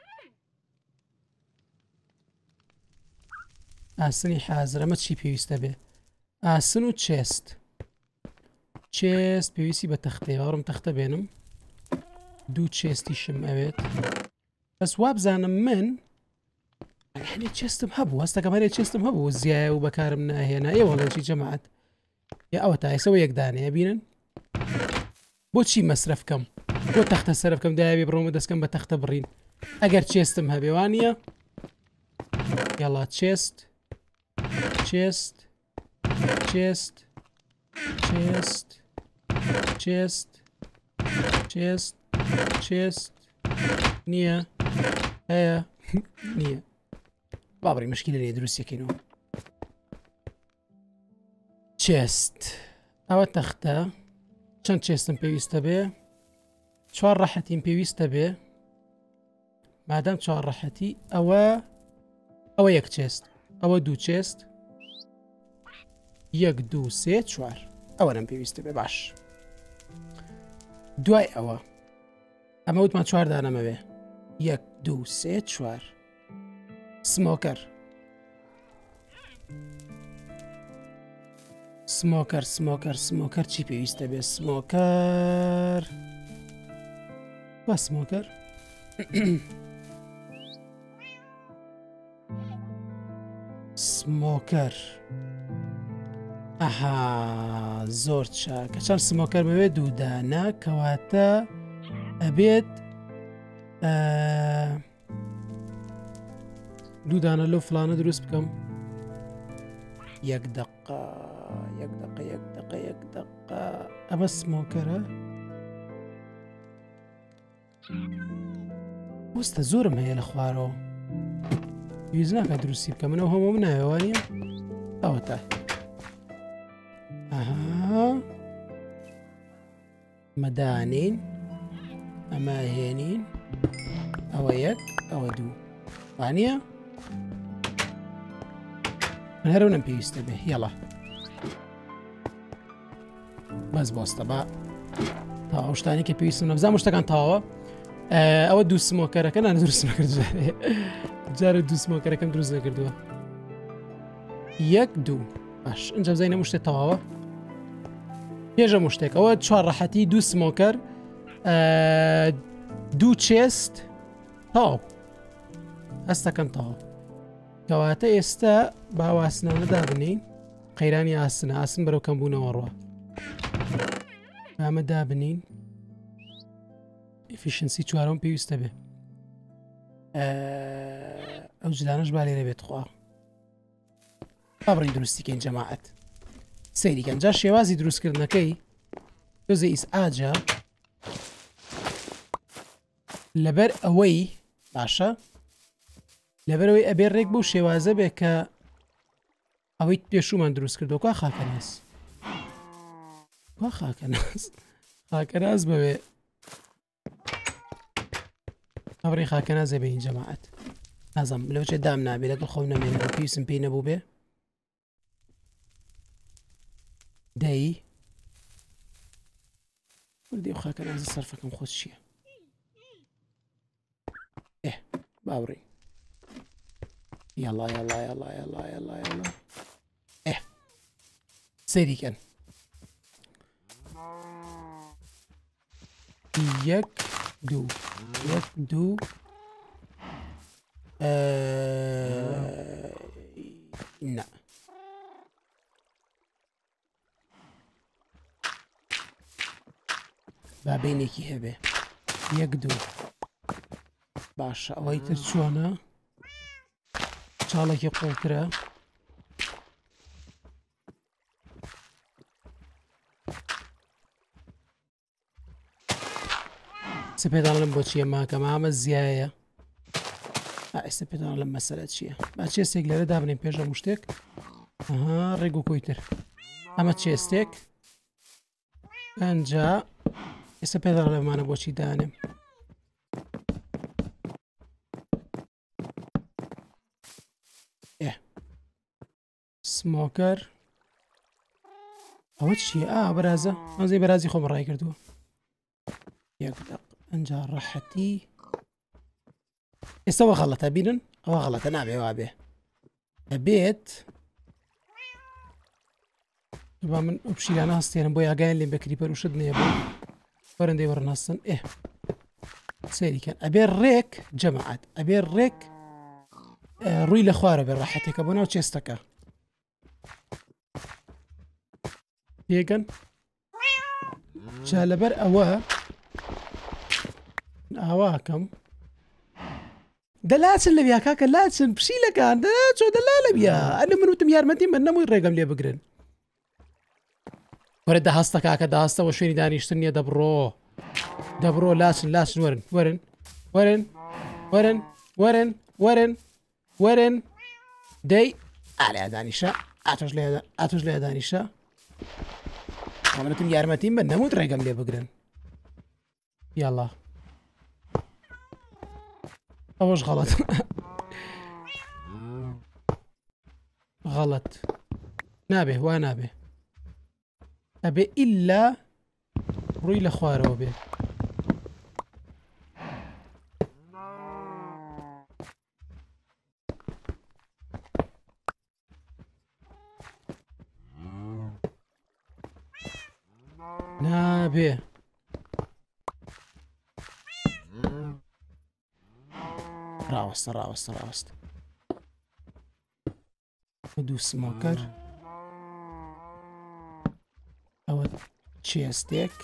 ئاسنی حازر ئەمە چی پێویستە بێ ئاسن و چێست چێست پێویستی بە تەختەیە باوەڕم تەختە بێنم دوو چێستیشم ئەوێت بەس وابزانم من هەنێ چێستم هەبوو هەستەکەم هەرێ چێستم هەبوو زیایە و بەکارم ناهێنا ئێوەڵێکی جەماعەت یا ئەوە تا ئێسەوە یەکدانەیە بینن بۆچی مەسرە بکەم بۆ تەختە سەرە بکەم دایابێ بڕۆمە دەستکەم بە تەختە بڕین ئەگەر چێستم هەبێوانە یاڵا چێست چێست چێست چێست چێست چێست چێست نییە هەیە نییە بابڕی مشکلی لێ دروستیەکەینەوە چێست ئەوە تەختە چەند چێستم پێویستە بێ چوار ڕەحەتیم پێویستە بێ مادام چوار ڕەحەتی ئەوە ئەوە یەک چێست ئەوە دوو چێست یەک دوو سێ چوار ئەوە نەم پێویستە بێ باش دوای ئەوە ئەمە وتمان چوار دانەمەوێ یەک دوو سێ چوار سمۆکەر سمۆکەر سمۆکەر سمۆکەر چی پێویستە بێ سمۆکەر با سمۆکەر سمۆکەر ئەها زۆر چاکە چەند سمۆکەر بەوێ دوودانە کەواتە ئەبێت دوودانە لەو فلانە دروست بکەم یەک دقە یەک دقە یەک دقە یەک دقە ئەمە سمۆکەرە وەستە زۆرم هەیە لە خوارەوە ویز ناکە دروستی بکە منەوە هەموو من ناوێوانە ئەوە تا ئەها مەدانین ئەمە هێنین ئەوە یەک ئەوە دوو وانە من هەرو نەم پێویستە بێ یاڵە بەس بۆستە بە تا شتانی کە پێویستم نەبزانم شتەکان تاوە ئەوە دوو سمۆکەرەکە نان دروست نەکردووە جارە دوو سمۆکەرەکەم دروست نەکردووە یەک دوو باش ئەنجە بزانین هەموو شتێک تەواوە پێش هەموو شتێک ئەوە چوار ڕەحەتی دوو سمۆکەر دوو چێست تاو هەستەکەم تاوە کەواتە ئێستا باواسنانەدا بنین قەیرانی ئاسنە ئاسن بەرەو کەمبوونەوە ڕوە ئامە دابنین ئفیشنسی چوارەم پێویستە بێ ئەو جلانەش با لێرە بێت خوا بابڕین دروستیکەین جەماعەت سەیریکەن جا شێوازی دروستکردنەکەی تۆزە ئیس ئاجە لەبەر ئەوەی باشە لەبەرەوەی ئەبێ ڕێک بۆ شێوازە بێ کە ئەوەی پێشومان دروست کردو کا خاکەناس وا خاکەناس خاکەناس بەوێ ئەبڕی خاکەنازێ بە هین جەماعەت نازم لەوچێ دام نابێت لە دڵ خەو نەمێنێت پێویستم پێی نەبوو بێ دەی وردی ئەو خاکەنازە سەرفەکەم خۆت چییە ئێ باوڕێ یاڵا یاڵا یاڵا یاڵا یاڵا یاڵا ئێ سەیریکەن یەک دوو یەک دوو نه بابینێکی هەبێ یەک دوو باشە ئەوەی تر چۆنە چاڵێکی قوڵترە سپێداڵم بۆ چییە ماکەم ئامە زیایە ئێستا پێداڵ لەم مەسەلە چییە با چێستێک لەرە دابنین پێش هەموو شتێک ئەها ڕێگ و کۆیتر ئەمە چێستێک ئەنجا ئێستا پێداڵ لەمانە بۆچی دانێم ئێ سمۆکەر ئەوە چییە ئا بەرازە ئەزەی بەرازی خۆم ڕای کردووە یەک دەق ئەنجا ڕەحەتی ئێستاوە غەڵەتە بینن ئەوە غەڵەتە نابێ وا بێ ئەبێت با من ئەو پشیلانە هەستێنم بۆ یاگایان لێم بە کریپەر وشت نییە بۆ وەرەندەی وەڕناستن ئێ سەیریکەن ئەبێ ڕێک جەماعەت ئەبێ ڕێک ڕووی لە خوارە بێ ڕەحەتێکە بۆ ناو چێستەکە پێگەن جا لەبەر ئەوە ئاواکەم دەلاچن لە بیاکاکە لاچن پشیلەکان دەچۆ دەلا لە بیا ئەنە من وتم یارمەتی من نەمووی ڕێگەم لێ بگرن وەرە داهەستە کاکە داهەستەوە شوێنی دانیشتن نییە دەبڕۆ دەبڕۆ لاچن لاچن وەرن وەرن وەرن وەرن وەرن وەرن وەرن دەی ئالیا دانیشە ئاتۆش لێ ئاتۆش لێ دانیشە ئەمەتم یارمەتیم بە نەموت ڕێگەم لێ بگرن یاڵا ئەوەش غەڵەت غەڵەت نابێ وا نابێ ئەبێ ئیلا ڕووی لە خوارەوە بێ نابێ ڕاوەستە ڕاوەستە ڕاوەستە دوو سمۆکەر ئەوە چێستێک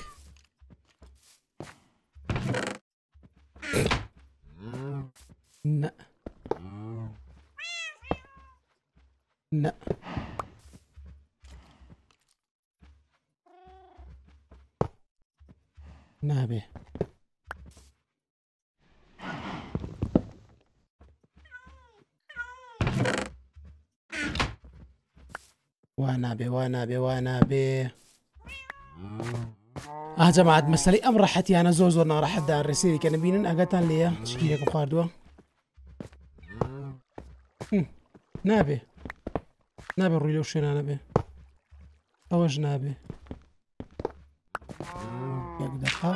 نە نە نابێ وا نابێ وا نابێ وا نابێ ئاجەماعەت مەسەلەی ئەم ڕەحەتیانە زۆر زۆر ناڕەحەتدا ڕێسێری کە نەبینن ئەگەتان لێیە چگیرێکم خواردووە نابێ نابێ ڕووی لەو شوێنانە بێ ئەوەش نابێ یەک دەقا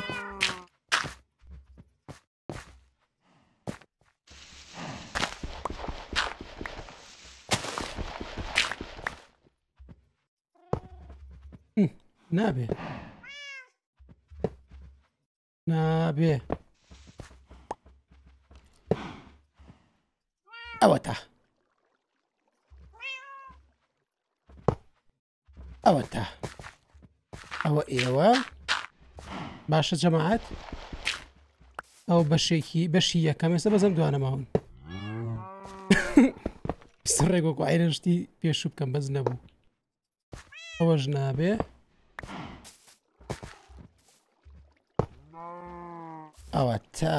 نابێ نابێ ئەوە تا ئەوە تا ئەوە ئێوە باشە جەماعەت ئەو بەشێکی بەشی یەکەم ێستا بەزەم دوانەماون ڕێگۆک ئایرشتی پێشوو بکەم بەس نەبوو ئەوەش نابێ ئەوە تا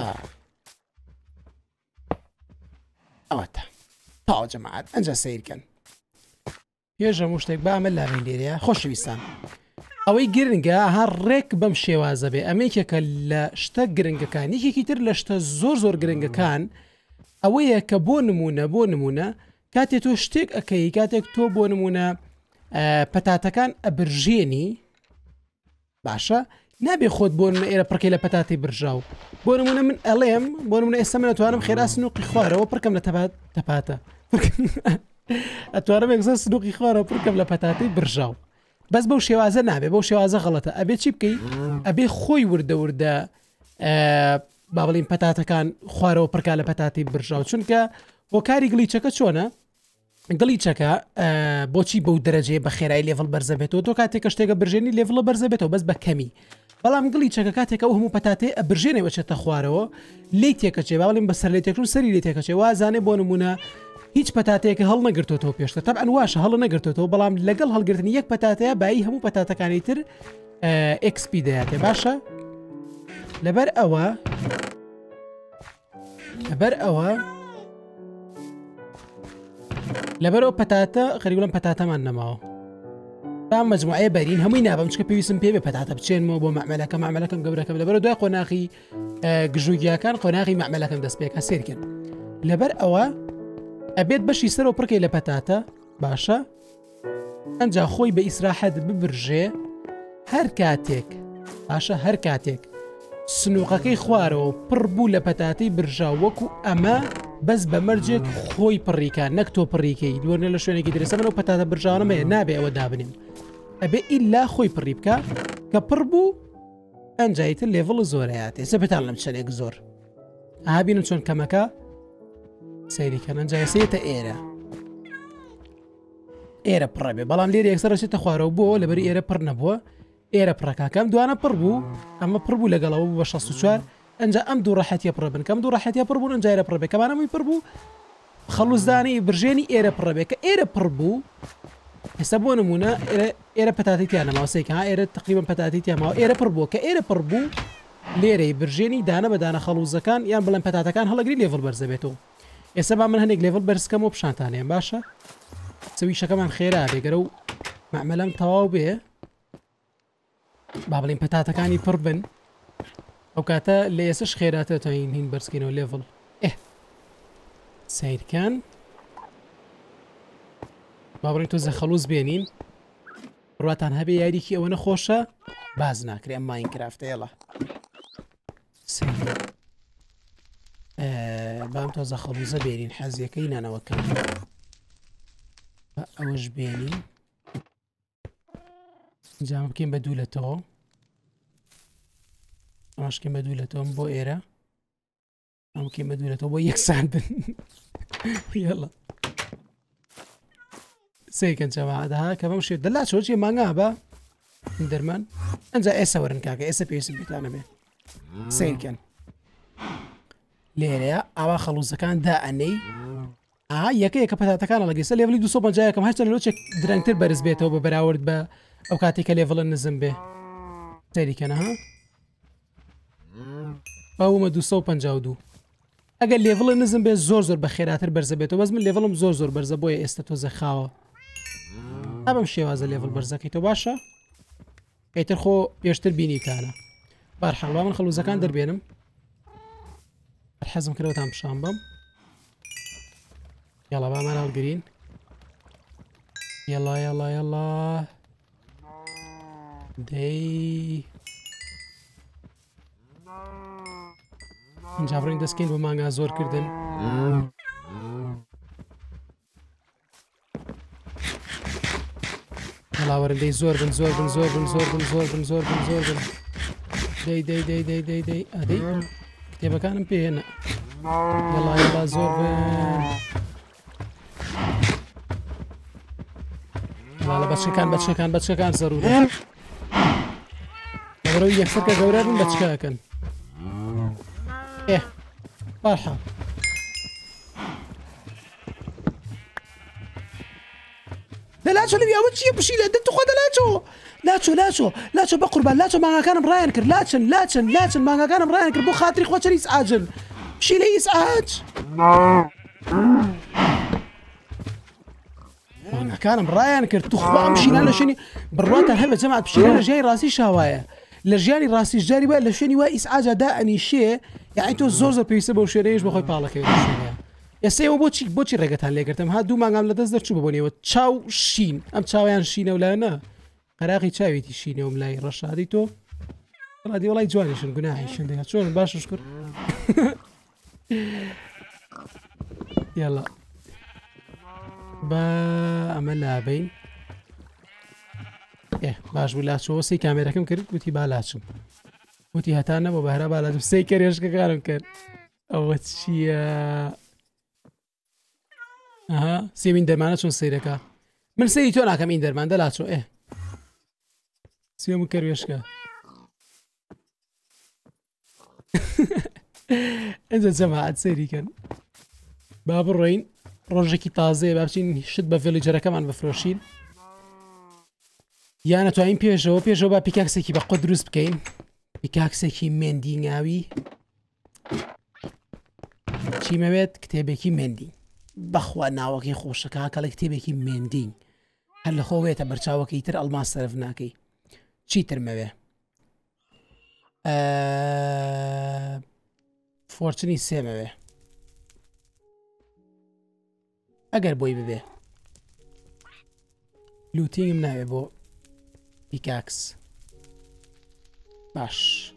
ئەوە تا تاوە جەماعەت ئەنجا سیرکەن پێش هەموو شتێک با ئەمە لاوێن لێرەیە خۆشەویستان ئەوەی گرنگە هەر ڕێک بەم شێوازە بێ ئەمەیەکێکە لە شتە گرنگەکان یەکێکی تر لە شتە زۆر زۆر گرنگەکان ئەوەیە کە بۆ نمونە بۆ نمونە کاتێک تۆ شتێک ئەەکەی کاتێک تۆ بۆ نمونە پەتاتەکان ئەبرژێنی باشە نابێ خۆت بۆ ئێرە پڕکەی لە پەتاتی برژاو بۆ نمونە من ئەڵێم بۆ نمونە ئێستا من ئەتوانم خێرا سنووقی خوارەوە پڕکەم لە تەپاتە ئەتوانم ێکزە سنووقی خوارەوە پڕکەم لە پەتاتی برژاو بەس بەو شێوازە نابێ بەو شێوازە غەڵەتە ئەبێ چی بکەی ئەبێ خۆی وردە وردە با بڵین پەتاتەکان خوارەوە پڕکا لە پەتاتی برژاو چونکە هۆکاری گلیچەکە چۆنە گلیچەکە بۆچی بەو دەرەجێ بە خێرایی لێڤڵ بەرزە بێتەوە تۆ کاتێکە شتێکە برژێنی لێڤڵە بەرزە بێتەوە بەس بە کەمی بەڵام گلیچەکە کاتێکە ئەو هەموو پەتاتێ ئەبرژێنێ بچێتە خوارەوە لی تێکەچێ با بڵین بەسەر لێ تێکڕون سەری لێ تێکەچێ وازانێ بۆ نمونە هیچ پەتاتەیەکە هەڵ نەگرتوەوە پێشتر تەبعەن واشە هەڵ نەگرتوەوە بەڵام لەگەڵ هەڵگرتنی یەک پەتاتەیە بایی هەموو پەتاتەکانی تر ئێکس پی دەیاتێ باشە لەبەر ئەوە لەبەر ئەوە لەبەرەوە پەتاتە خەریگوڵم پەتاتەمان نەماوە تا مەجموعەیە بەرین هەمووی نابم چکە پێویستم پێ بێ پەتاتە بچێنمەوە بۆ مەعمەلەکە مەعمەلەکەم گەورەکەم لەبەرەوە دوای قۆناغی گژوگیاکان قۆناغی مەعمەلەکەم دەست پێکە سێرکن لەبەر ئەوە ئەبێت بەشی سەرەوە پڕکەی لە پەتاتە باشە ئەنجا خۆی بە ئیسراحەت ببرژێ هەر کاتێک باشە هەر کاتێک سنووقەکەی خوارەوە پڕ بوو لە پەتاتی برژا وەکو ئەمە بەس بە مەرجێک خۆی پڕیکە نەک تۆ پڕیکەی دووەرنە لە شوێنێکی درێسە منەوە پەتاتە برژاوانەمەیە نابێ ئەوە دابنیم ئەبێ ئیلا خۆی پڕی بکە کە پڕ بوو ئەنجایتر لێڤڵ زۆرەیاتێ سەپێتان لەم چەندێک زۆر ئابینم چۆن کەمەکە سەیریکەن ئەنجایسێتە ئێرە ئێرە پڕە بێ بەڵام لێرە یەکسەرەچێتە خوارەوە بۆ لەبەری ئێرە پڕ نەبووە ئێرە پڕەکەکەم دوانە پڕ بوو ئەمە پڕ بوو لەگەڵەوە بوو بە شەست و چوار ئەنجا ئەم دوو ڕەحەتیە پڕ بن کەم دوو ڕەحەتیە پڕ بوون ئەنجایرە پڕ بێ کەمانەمەی پڕ بوو خەڵوزدانی برژێنی ئێرە پڕ بێ کە ئێرە پڕ بوو ئێستا بۆ نمونە ئێرە پەتاتیتیان نەماوەسێکە ئێرە تقریبان پەتاتیتیانماوە ئێرە پڕ بووە کە ئێرە پڕ بوو لێرەی برژێنی دانە بەدانە خەڵوزەکان یان بڵێن پەتاتەکان هەڵەگری لێڤڵ بەرزە بێتەوە ئێستا با من هەندێک لێڤڵ بەرزکەمەوە پیشانتانێن باشە چەویشەکەمان خێرا بێگەرە و مەعمەلەم تەواو بێ با بڵین پەتاتەکانی پڕ بن ئەو کاتە لە ئێسش خێراتە تاین هین بەرزکەینەوە لێڤڵ ئێ سیرکان با بڵین تۆ زەخەڵوز بێنین ڕواتان هەبێ یاریکی ئەوە نەخۆشە باز ناکرێ ئەم ماینکرافتە ئێڵە بام تۆزە خەڵوزە بێنین حەزیەکەی نانەوەکەی ئەوەش بێنین جام بکەین بە دوولەتەوە ئەمەشکەین بە دوولەتەوەم بۆ ئێرە ئەم بکەین بە دوولەتەوە بۆ یەکسان بن یەڵە سێکەن جەماعەتها کە بەم شێ دەلا چۆچی مانگا بە دەرمان ئەنجا ئێستا وەرن کاکە ئێستا پێویستم بیتانە بێ سیرکەن لێرەیە ئاوا خەڵوزەکان دائەنەی ئا یەکەیە کە پەتاتەکانە لەگەیسە لێڤڵی دوو سەد و پەنجا یەکەم هەرچەند لۆچێک درەنگتر بەرز بێتەوە بە بەراورد بە ئەو کاتێککە لێڤڵە نزم بێ سەریکەنەها ئەومە دوو سەد و پەنجا و دوو ئەگەر لێڤڵە نزم بێ زۆر زۆر بە خێراتر بەرزە بێتەوە بەس من لێڤڵم زۆر زۆر بەرزە بۆیە ئێستا تۆزە خاوە ئا بەم شێوازە لێڤڵ بەرزەکەیتەوە باشە ئەیتر خۆ پێشتر بینیتانە بارحەڵوا من خەڵوزەکان دەربێنم حەزم کردەوەتان پیشان بەم یاڵا بامان هەڵگرین یاڵا یاڵا یاڵا دەی اینجا بڕین دەستکەین بۆ مانگا زۆرکردن هەڵاوەرن دەی زۆر بن زۆر بن زۆر بن زۆر بن زۆر بن زۆر بن زۆر بن دەی دەی دەی دەی دەی دەی ئەدەی کتێبەکانم پێهێنە یاڵا یاڵا زۆر بن لە بەچەکان بەچەکان بەچەکان زەرورە لەبەرەوەی یەکسەر کە گەورە بن بەچکەکەن ئێ بەرحەڵ لاچۆ لەوی ئەوە چییە پشی لە دڵ خۆدە لاچۆ لاچۆ لاچۆ لاچۆ بە قوربان لاچۆ مانگاکانم ڕایان کرد لاچن لاچن لاچن مانگاکانم ڕایان کرد بۆ خاتری خۆچەر ئیسعاجن پشی لە ئیسعاج مانگاکانم ڕایان کرد توخوا پشیلان لە شوێنی بڕواتان هەبێت جەماعەت پشیلان لە ژیانی ڕاستی شاوایە لە ژیانی ڕاستی ژاری وایە لە شوێنی وای ئیسعاجە دائەنیشێ یعنی تۆ زۆر زۆر پێویستە بەو شوێنەیەش بەخۆی پاڵەکەوێت لە شوێنەیە ئێستەوە بۆچی بۆچی ڕێگەتان لێگرتم ها دوو مانگام لە دەست دەرچوو ببوونەوە چاو شین ئەم چاویان شینە ولایەنە قەراقی چاوێتی شینەوەم لای ڕەشادی تۆ ڕادی وڵای جوانیشن گوناحی شندێک چۆن باشش کرد یاڵا بە ئەمە لابین ئێ باش بوو لاچەوە سی کامێرەکەم کرد گوتی با لاچم وتی هەتا نەبوو بەهرا با لاچم سەی کەرێشکەکانم کرد ئەوە چییە ئەها سێمین دەرمانە چۆن سەیرەکە من سەیری تۆ ناکەم این دەرماندە لاچۆ ئێ سێم کەروێشکە ئەجە جەماعەت سەیریکەن با بڕۆین ڕۆژێکی تازەیە با بچین شت بە ڤیلیجەرەکەمان بفرۆشین یان نەتوانین پێشەوە پێشەوە با پیکاکسێکی بە قۆ دروست بکەین پیکاکسێکی مێندی ناوی چیمەوێت کتێبێکی مێندی بەخوا ناوەکەی خۆشەکە کەڵە کتێبێکی مێندین هەر لە خۆوێتە بەرچاوەکەی تر ئەڵماس سەرف ناکەی چیتر مەوێ فۆرچنی سێمەوێ ئەگەر بۆی ببێ لوتینگم ناوێ بۆ پیکاکس باش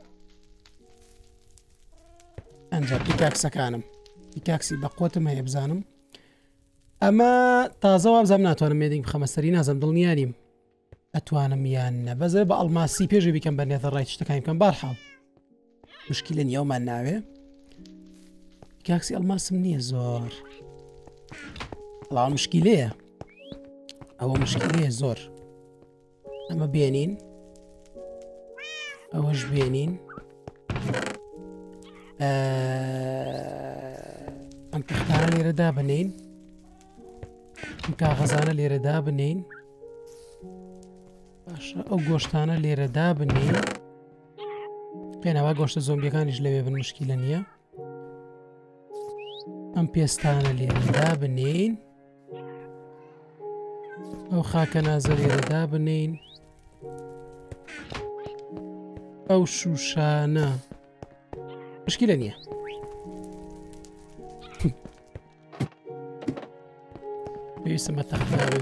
ئەنجا پیکاکسەکانم پیکاکسی بە قۆتم هەیە بزانم ئەمە تازەوە بزانم ناتوانم مێدینگ بخەمە سەری نازەم دڵنیانیم ئەتوانم یان نە بەزە بە ئەڵماسی پێشوی بیکەم بە نێتەڕای شتەکانی بکەم بارحاڵ مشکلە نیەومان ناوێ پیکاکسی ئەڵماسم نییە زۆر بەڵام مشکلەیە ئەوە مشکلەیە زۆر ئەمە بێنین ئەوەش بێنین ئەم تەختانە لێرەدا بنین ئەم کاغەزانە لێرەدا بنین باشە ئەو گۆشتانە لێرەدا بنین پێناوا گۆشتە زۆمبیەکانیش لەوێ بن مشکلە نییە ئەم پێستانە لێرەدا بنین ئەو خاکە نازە لێرەدا بنین ئەو شوشانە مشکلە نییە پێویستمە تەختاوێ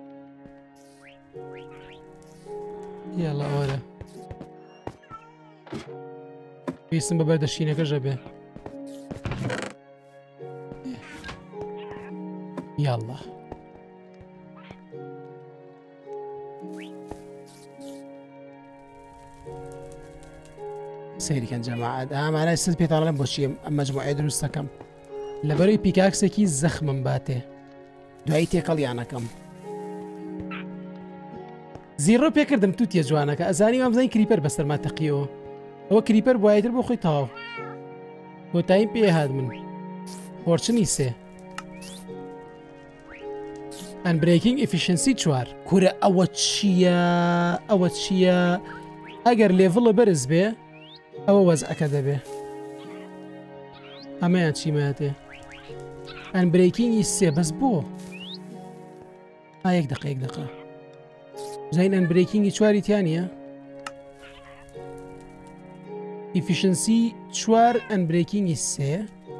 یاڵا ئەوەرە پێویستم بە بەردەشینەکەژە بێ یاڵا سەیریکەن جەماعەت ئامانە سەد پێتاڵەم بۆچی ئەم مەجموعەیە دروست دەکەم لەبەرەوەی پیکاکسێکی زەخمم باتێ دوایی تێکەڵیانەکەم زیڕۆ پێکردم تووتە جوانەکە ئەزانی وام بزانین کریپەر بەسەرما تەقیەوە ئەوە کریپەر بۆایتر بۆ خۆی تەواو کۆتاییم پێ هات من فۆرچنی سێ ئەنبرێکینگ ئیفیشنسی چوار کورە ئەوە چییە ئەوە چییە ئەگەر لێڤڵە بەرز بێ ئەوە وەزعەکە دەبێ ئەمەیان چیمەتێ ئەنبرێکینگی سێ بەس بۆ ئا یەک دقە یەک دقە زین ئەنبرێکینگی چواری تیانە ئیفیشنسی چوار ئەنبرێکینگی سێ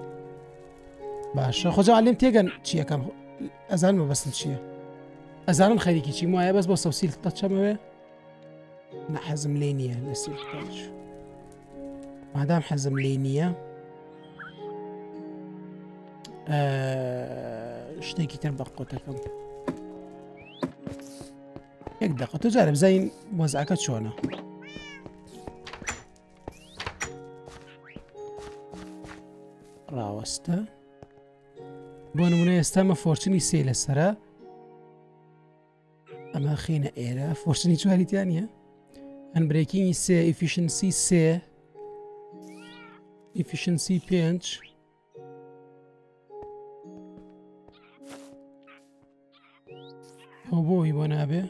باشە خۆجا لێم تێگەن چیەکەم ئەزانمە بەستم چییە ئەزانم خەریکی چیم وایە بەس بۆ سەوسیل تەچەمەوێ نەحەزم لێ نییە لە سیرتاچ مادام حەزم لێ نییە شتێکی تر بە قۆتەکەم یەک دقە تۆ جارە بزین وەزعەکە چۆنە ڕاوەستە بۆ نمونە ئێستامە فۆرچنی سێ لەسرە ئەمە خینە ئێرە فۆرچنی چواریتیانە ئەن برێکینگی سێ ئیفیشنسی سێ ئیفیشنسی پێنج ئەو بۆی بۆ نابێ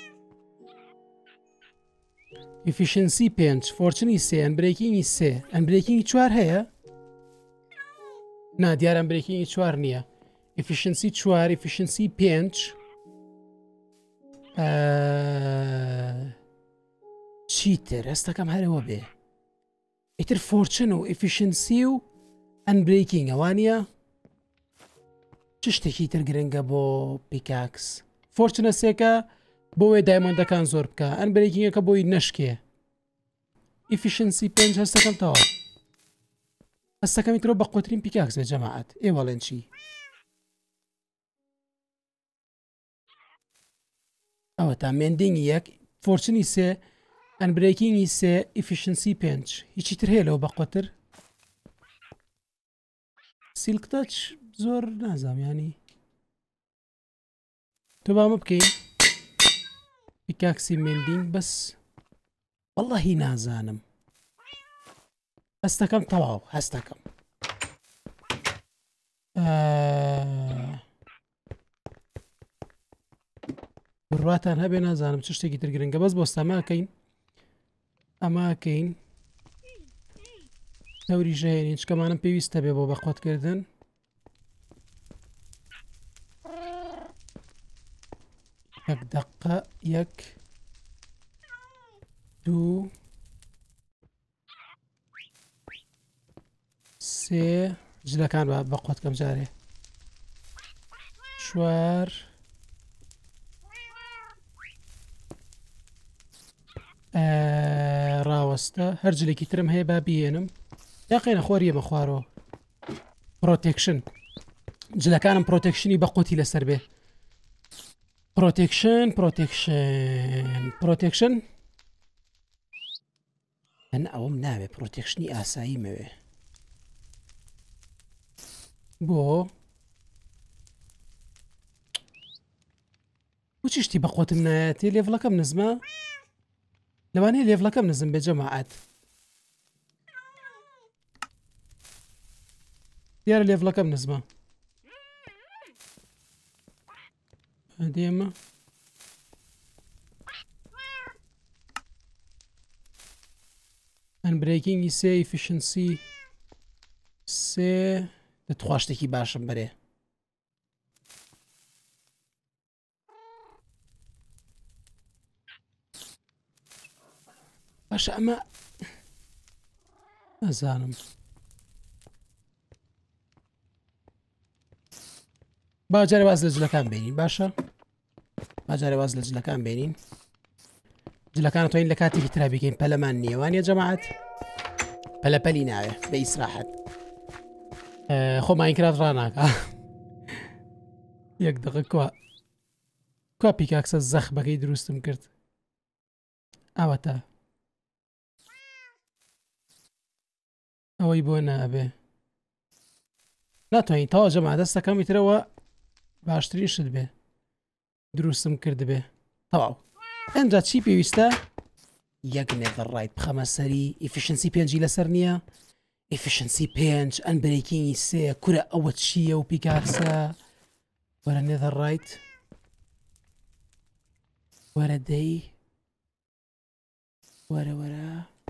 ئیفیشنسی پێنج فۆرچنی سێ ئەن برێکینگی سێ ئەن برێکینگی چوار هەیە نا دیارە ئەن برێکینگی چوار نییە ئیفیشنسی چوار ئیفیشنسی پێنج چیتر هەستەکەم هەرەوە بێ ئیتر فۆرچن و ئیفیشنسی و ئەن برێکینگ ئەوانە چ شتێکی تر گرنگە بۆ پیکاکس فۆرچنە سێکە بۆی دایمۆندەکان زۆر بکە ئەن برێکینگەکە بۆی نەشکێ ئیفیشنسی پێنج هەستەکەم تەواو هەستەکەمی ترۆ بە قوترین پیکاکس بێ جەماعەت ئێوەڵێن چی ئەوە تا مێندینگی یەک فۆرچنی سێ ئەن برێکینگی سێ ئیفیشنسی پێنج هیچی تر هەیە لەوە بە قوتر سیلکتەچ زۆر نازانانی تۆ بامە بکەین پیکاکسی مێندینگ بەس وەڵڵاهی نازانم هەستەکەم تەواو هەستەکەم بڕاتان هەبێ نازانم چ شتێکی تر گرنگە بەس بۆستەماکەین ئەماکەین تەوری ژەهێنین چکەمانم پێویستە بێ بۆ بەقۆتکردن یەک دقە یەک دوو سێ جلەکان بە قۆتکەم جارێ چوار ڕاوەستە هەر جلێکی ترم هەیە با بهێنم یاقینە خۆریەمە خوارەوە پرۆتێکشن جلەکانم پرۆتێکشنی بە قوتی لەسەر بێ پرۆتێکشن پرۆتێکشن پرۆتێکشن ئەن ئەوم ناوێ پرۆتێکشنی ئاسایی مەوێ بۆ بۆچی شتی بە قوتم نایەتێ لێڤڵەکەم نزمە لەوانەیە لێڤڵەکەم نزم بێ جەماعەت دیارە لێڤڵەکەم نزمە دێمە ئەن برێکینگی سێ ئیفیشنسی سێ دەتخوا شتێکی باشم بەرێ باشە ئەمە نەزانم باجارێ واز لە جلەکان بینین باشە باجارێ واز لە جلەکان بینین جلەکان توین لە کاتێکی ترا بکەین پەلەمان نیێوانە جەماعەت پەلەپەلی ناوێ بە ئیسراحەت خۆ ماینکرافت ڕناکە یەک دقە کوا کوا پیکاکسە زەخ بەکەی دروستم کرد ئەوەتە ئەوەی بۆ نابێ ناتوانین تەواو جەماعەت دەستەکەمی ترەوە باشترین شت بێ دروستم کرد بێ تەواو ئەنجا چی پێویستە یەک نێڤەڕایت بخەمە سەری ئیفیشنسی پێنجی لەسەر نییە ئیفیشنسی پێنج ئەن برێکینگی سێ کورە ئەوە چییە و پیکاکسە وەرە نێڤەڕایت وەرە دەی وەرە وەرە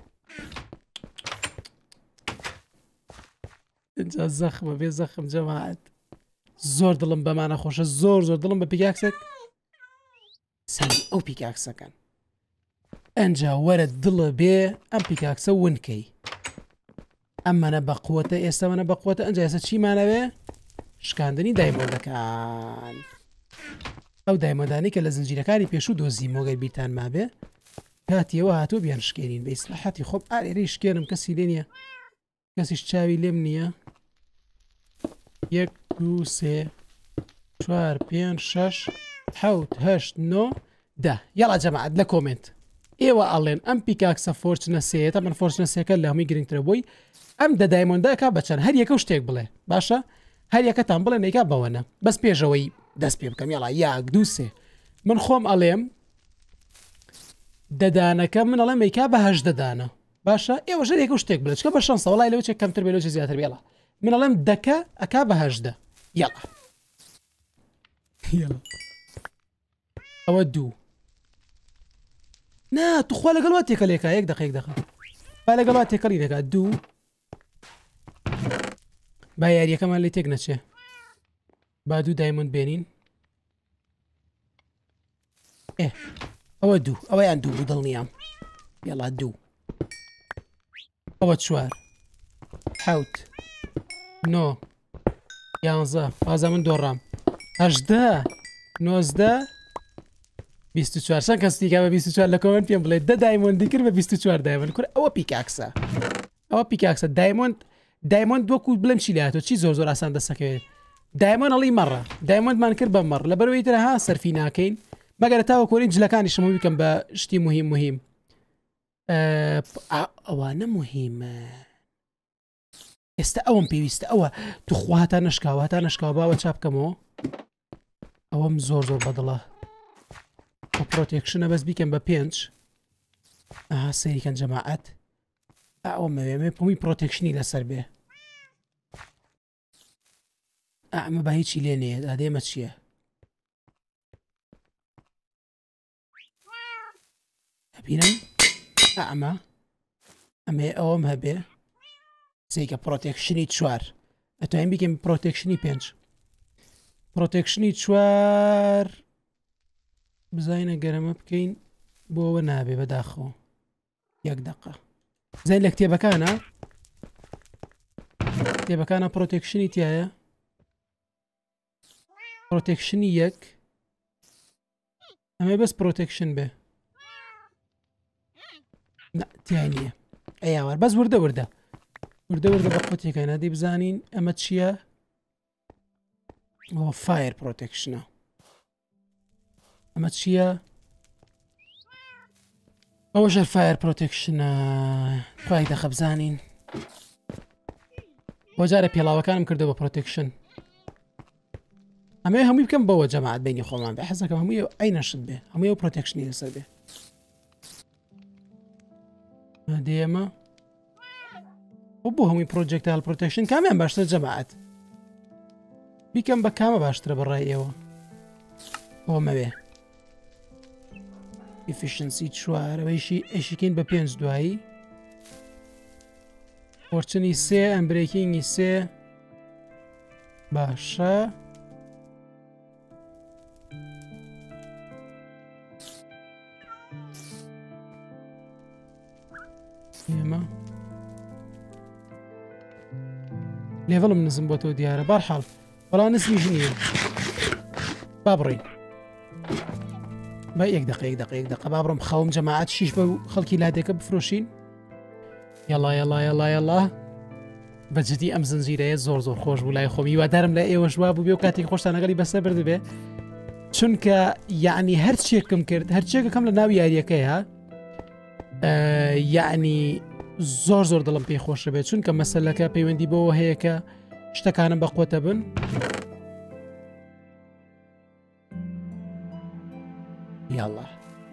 اینجا زەخمە بێ زەخم جەماعەت زۆر دڵم بەمانە خۆشە زۆر زۆر دڵم بە پیکاکسێک سەری ئەو پیکاکسەکەن ئەنجا وەرە دڵە بێ ئەم پیکاکسە ونکەی ئەممانە بەقوتە ئێستامانە بەقوتە ئەنج ئێستا چیمانەوێ شکاندنی دایمۆندەکان ئەو دایمۆدانی کە لە زنجیرەکانی پێشوو دۆزی مۆگەی بیرتان مابێ کاتیەوە هاتووە بیان شکێنین بە ئیسراحەتی خۆم ئارێرەی شکێنم کەسی لێ نییە کەسیش چاوی لێم نییە یەک دوو سێ چوار پێنج شەش حەوت هەشت نۆ دە یاڵا جەماعەت لە کۆمنت ئێوە ئەڵێن ئەم پیکاکسە فۆرچنە سێتە من فۆرچنە سێکە لە هەمووی گرنگترە بۆی ئەم دە دایمۆندەکە بەچەند هەر یەکە شتێک بڵێ باشە هەر یەکەتان بڵێ نەیکا بەوەنە بەس پێشەوەی دەست پێ بکەم یاڵا یاک دوو سێ من خۆم ئەڵێم دەدانەکە من ئەڵێم ئەیکا بە هەشت دەدانە باشە ئێوە ژەرێکە شتێک بڵێت چکە بە شەنسە وەڵای لەوە چێک کەمتر بێ لەوە زیاتر بێڵە من ئەڵێم دەکە ئەکا بە هەشتە یاڵا یاڵا ئەوە دوو نا توخوا لەگەڵ وا تێکەلێکا یەک دقە یەک دقە با لەگەڵ وا تێکەڵی دەکات دوو با یاریەکەمان لێ تێک نەچێ با دوو دایمۆند بێنین ئێ ئەوە دوو ئەوەیان دوو بوو دڵنیام یاڵا دوو ئەوە چوار حەوت نۆ یانزە وازە من دۆڕام هەژدە نۆزدە بیست و چوار چەند کەس دیکە بە بیست و چوار لە کۆمنت پێم بڵێت دە دایمۆندی کرد بە بیست و چوار دایمۆند کورە ئەوە پیکاکسە ئەوە پیکاکسە دایمۆند دایمۆند وەکو بڵێم چی لاتۆ چی زۆر زۆر ئاسان دەسەکەوێت دایمۆند ئەڵی مەڕە دایمۆندمان کرد بە مەڕ لەبەرەوەی ترە ها سەرفی ناکەین مەگەر تاوە کۆرین جلەکانی شەمە بکەم بە شتی مهم مهم ئەوانە مهمە ئێستا ئەوم پێویستە ئەوە توخوا تا نشکاوە تا نشکاوە باوە چاپ بکەمەوە ئەوەم زۆر زۆر بەدڵە پرۆتێکشنە بەس بیکەم بە پێنج ئاها سەیریکەن جەماعەت ئەوە مەوێمێ پۆمی پرۆتێکشنی لەسەر بێ ئەمە بە هیچی لێ نێت ئادێمە چییە هەبینم ئەمە ئەمێ ئەوەم هەبێ سێکە پرۆتێکشنی چوار ئەتوانین بیکەم پرۆتێکشنی پێنج پرۆتێکشنی چوار بزانینە گەرەمە بکەین بۆەوە نابێ بەداخەوە یەک دقە زین لە کتێبەکانە کتێبەکانە پرۆتێکشنی تایە پرۆتێکشنی یەک ئەمێ بەس پرۆتێکشن بێ تیای نییە ئەیاوار بەس وردە وردە وردە وردە بە قوتێکە نادی بزانین ئەمە چییە ئەوە فایر پرۆتێکشنە ئەمە چییە ئەوە ژەر فایر پرۆتێکشنە خوای دەخە بزانین بۆ جارە پێڵاوەکانم کردەوە بە پرۆتێکشن ئەمێ هەمووی بکەم بەوە جەماعەت بینی خۆمان بێ حەزەکەم هەمووی ئەی نەشت بێ هەمووی پرۆتێکشنی لەسەر بێ دێمە بۆ هەمووی پرۆجێکتال پرۆتێکشن کامیان باشتر جەماعەت بیکەم بە کامە باشترە بەڕای ئێوە ئەوەمەوێ ئیفیشنسی چوارەوەیشی ئەشیکەین بە پێنج دوایی فۆرچنی سێ ئەمبرێکینگی سێ باشە ئێمە لێڤڵم نزم بۆ تۆ دیارە بەرحاڵ بەڵا نزمی ژنیە با بڕین بە یەک دقە یەک دقە یەک دقە با بڕم خەوم جەماعەت شیش بە خەڵکی لادێکە بفرۆشین یاڵا یاڵا یاڵا یاڵا بەجددی ئەم زنجیرەیە زۆر زۆر خۆش بوو لای خۆمی وادارم لە ئێوە ژوا بوو بێ و کاتێک خۆشتانەگەڵی بەسەر بردبێ چونکە یعنی هەر چێکم کرد هەرچێکەکەم لە ناو یاریەکەیە یعنی زۆر زۆر دڵم پێی خۆشە بێت چونکە مەسەلەکە پەیوەندی بەوە هەیە کە شتەکانم بە قوتە بن یاڵا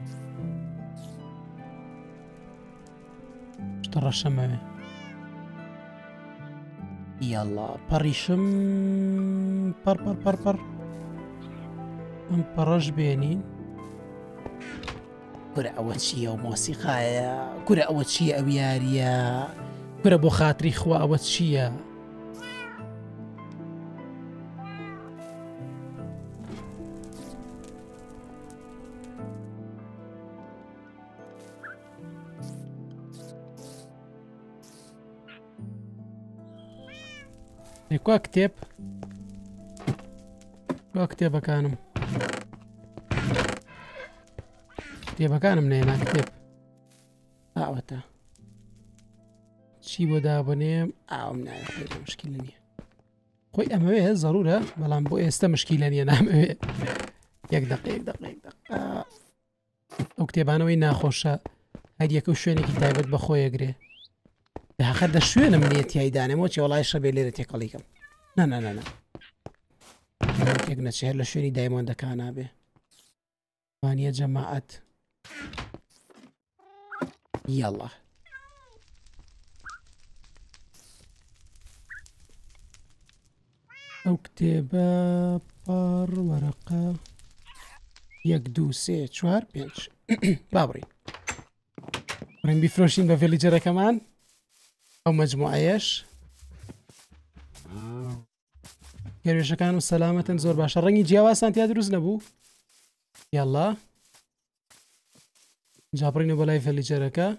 شتە ڕەشەمەوێ یاڵا پەڕیشم پەڕ پەڕ پەڕ پەڕ ئەم پەڕەش بێنین کورە ئەوە چییە و مۆسیقایە کورە ئەوە چییە ئەو یاریە کورە بۆ خاتری خوا ئەوە چییە لێکوا کتێب وا کتێبەکانم کتێبەکانم نێنا کتێب ئاوەتە چی بۆ دابنێم ئاوم نایە مشکل نییە خۆی ئەمەوێ زەرورە بەڵام بۆ ئێستا مشکیلە نیە نامەوێ یەک دقە یەک دقە یەک دقە ئەو کتێبانەوەی ناخۆشە هەر یەکە و شوێنێکی تایبەت بە خۆیەگرێ داخەر دە شوێنم نیە تیایدانێمەوە چی وەڵای شەبێ لێرە تێکەڵیکەم نەنەنەنە یەک نەچێت لە شوێنی دایمۆندەکان نابێ وانە جەماعەت یاڵڵا ئەو کتێبە پڕ وەرەقە یەک دوو سێ چوار پێنج بابڕین ڕێن بیفرۆشین بە ڤیلیجەرەکەمان ئەو مەجموعەیەش گەروێشەکان و سەلامەتن زۆر باشە ڕەنگی جیاوازتان تیا دروست نەبوو یاڵڵا جا بڕینە بۆ لای ڤیلیجەرەکە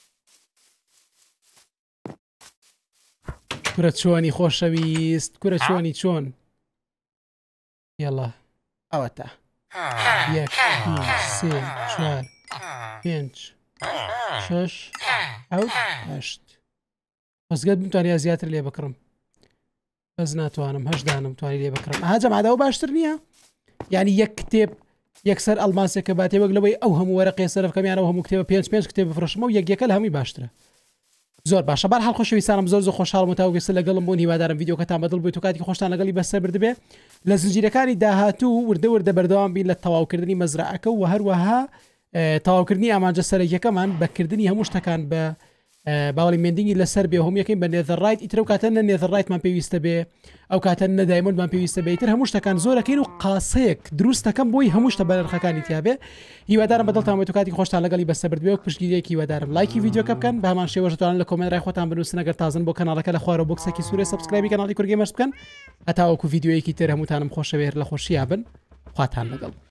کورە چۆنی خۆشەویست کورە چۆنی چۆن یاڵڵا ئەوەتە یەک دوو سێ چوار پێنج شەش حەوت هەشت بەزگەت بتوانیا زیاتر لێ بکڕم بەس ناتوانم هەشدانم توانی لێ بکڕم هاجەم عادەوە باشتر نییە یعنی یەک کتێب یەکسەر ئەڵماسێکە باتێ وەک لەوەی ئەو هەموو وەرەقەی سەرفکەمیانەوە هەموو کتێبە پێنج پێنج کتێب بفرۆشمە و یەک یەکە لە هەمووی باشترە زۆر باشە بەرحاڵ خۆشەویستانم زۆر زۆر خۆشحاڵم و تاوگەستە لەگەڵم بوون هیوادارم ڤیدیۆکەتان بەدڵ بێت و کاتی خۆشتان لەگەڵی بەسەر بردبێ لە زنجیرەکانی داهاتوو وردە وردە بەردەوام بین لە تەواوکردنی مەزرعەکە و هەروەها تەواوکردنی ئامانجە سەرەکیەکەمان بەکردنی هەموو شتەکان بە باوەڵی مێندینگی لەسەر بێ هەموو یەکەین بە نێزەڕایت ئیترە و کاتە نە نێزەڕایتمان پێویستە بێ ئەو کاتە نە دایمۆندمان پێویستە بێ ئیتر هەموو شتەکان زۆرەکەین و قاسەیەک دروستەکەم بۆی هەموو شتە بە نرخەکانی تیابێ هیوادارم بەدڵتان بێت و کاتی خۆشتان لەگەڵی بەسەر بردبێ و پشتگیریەکی هیوادارم لایکی ڤیدیۆکە بکەن بە هەمان شێوەش دەتوانن لە کۆمنتڕای خۆتان بنووسن ئەگەر تازن بۆ کەناڵەکە لە خوارەوە بۆکسێکی سوورە سەبسکرایبی کەناڵی کورگێمەرز بکەن هەتاوەکو ڤیدیۆیەکی تر هەمووتانم خۆشەوێر لە خۆشییا بن خواتان لەگەڵ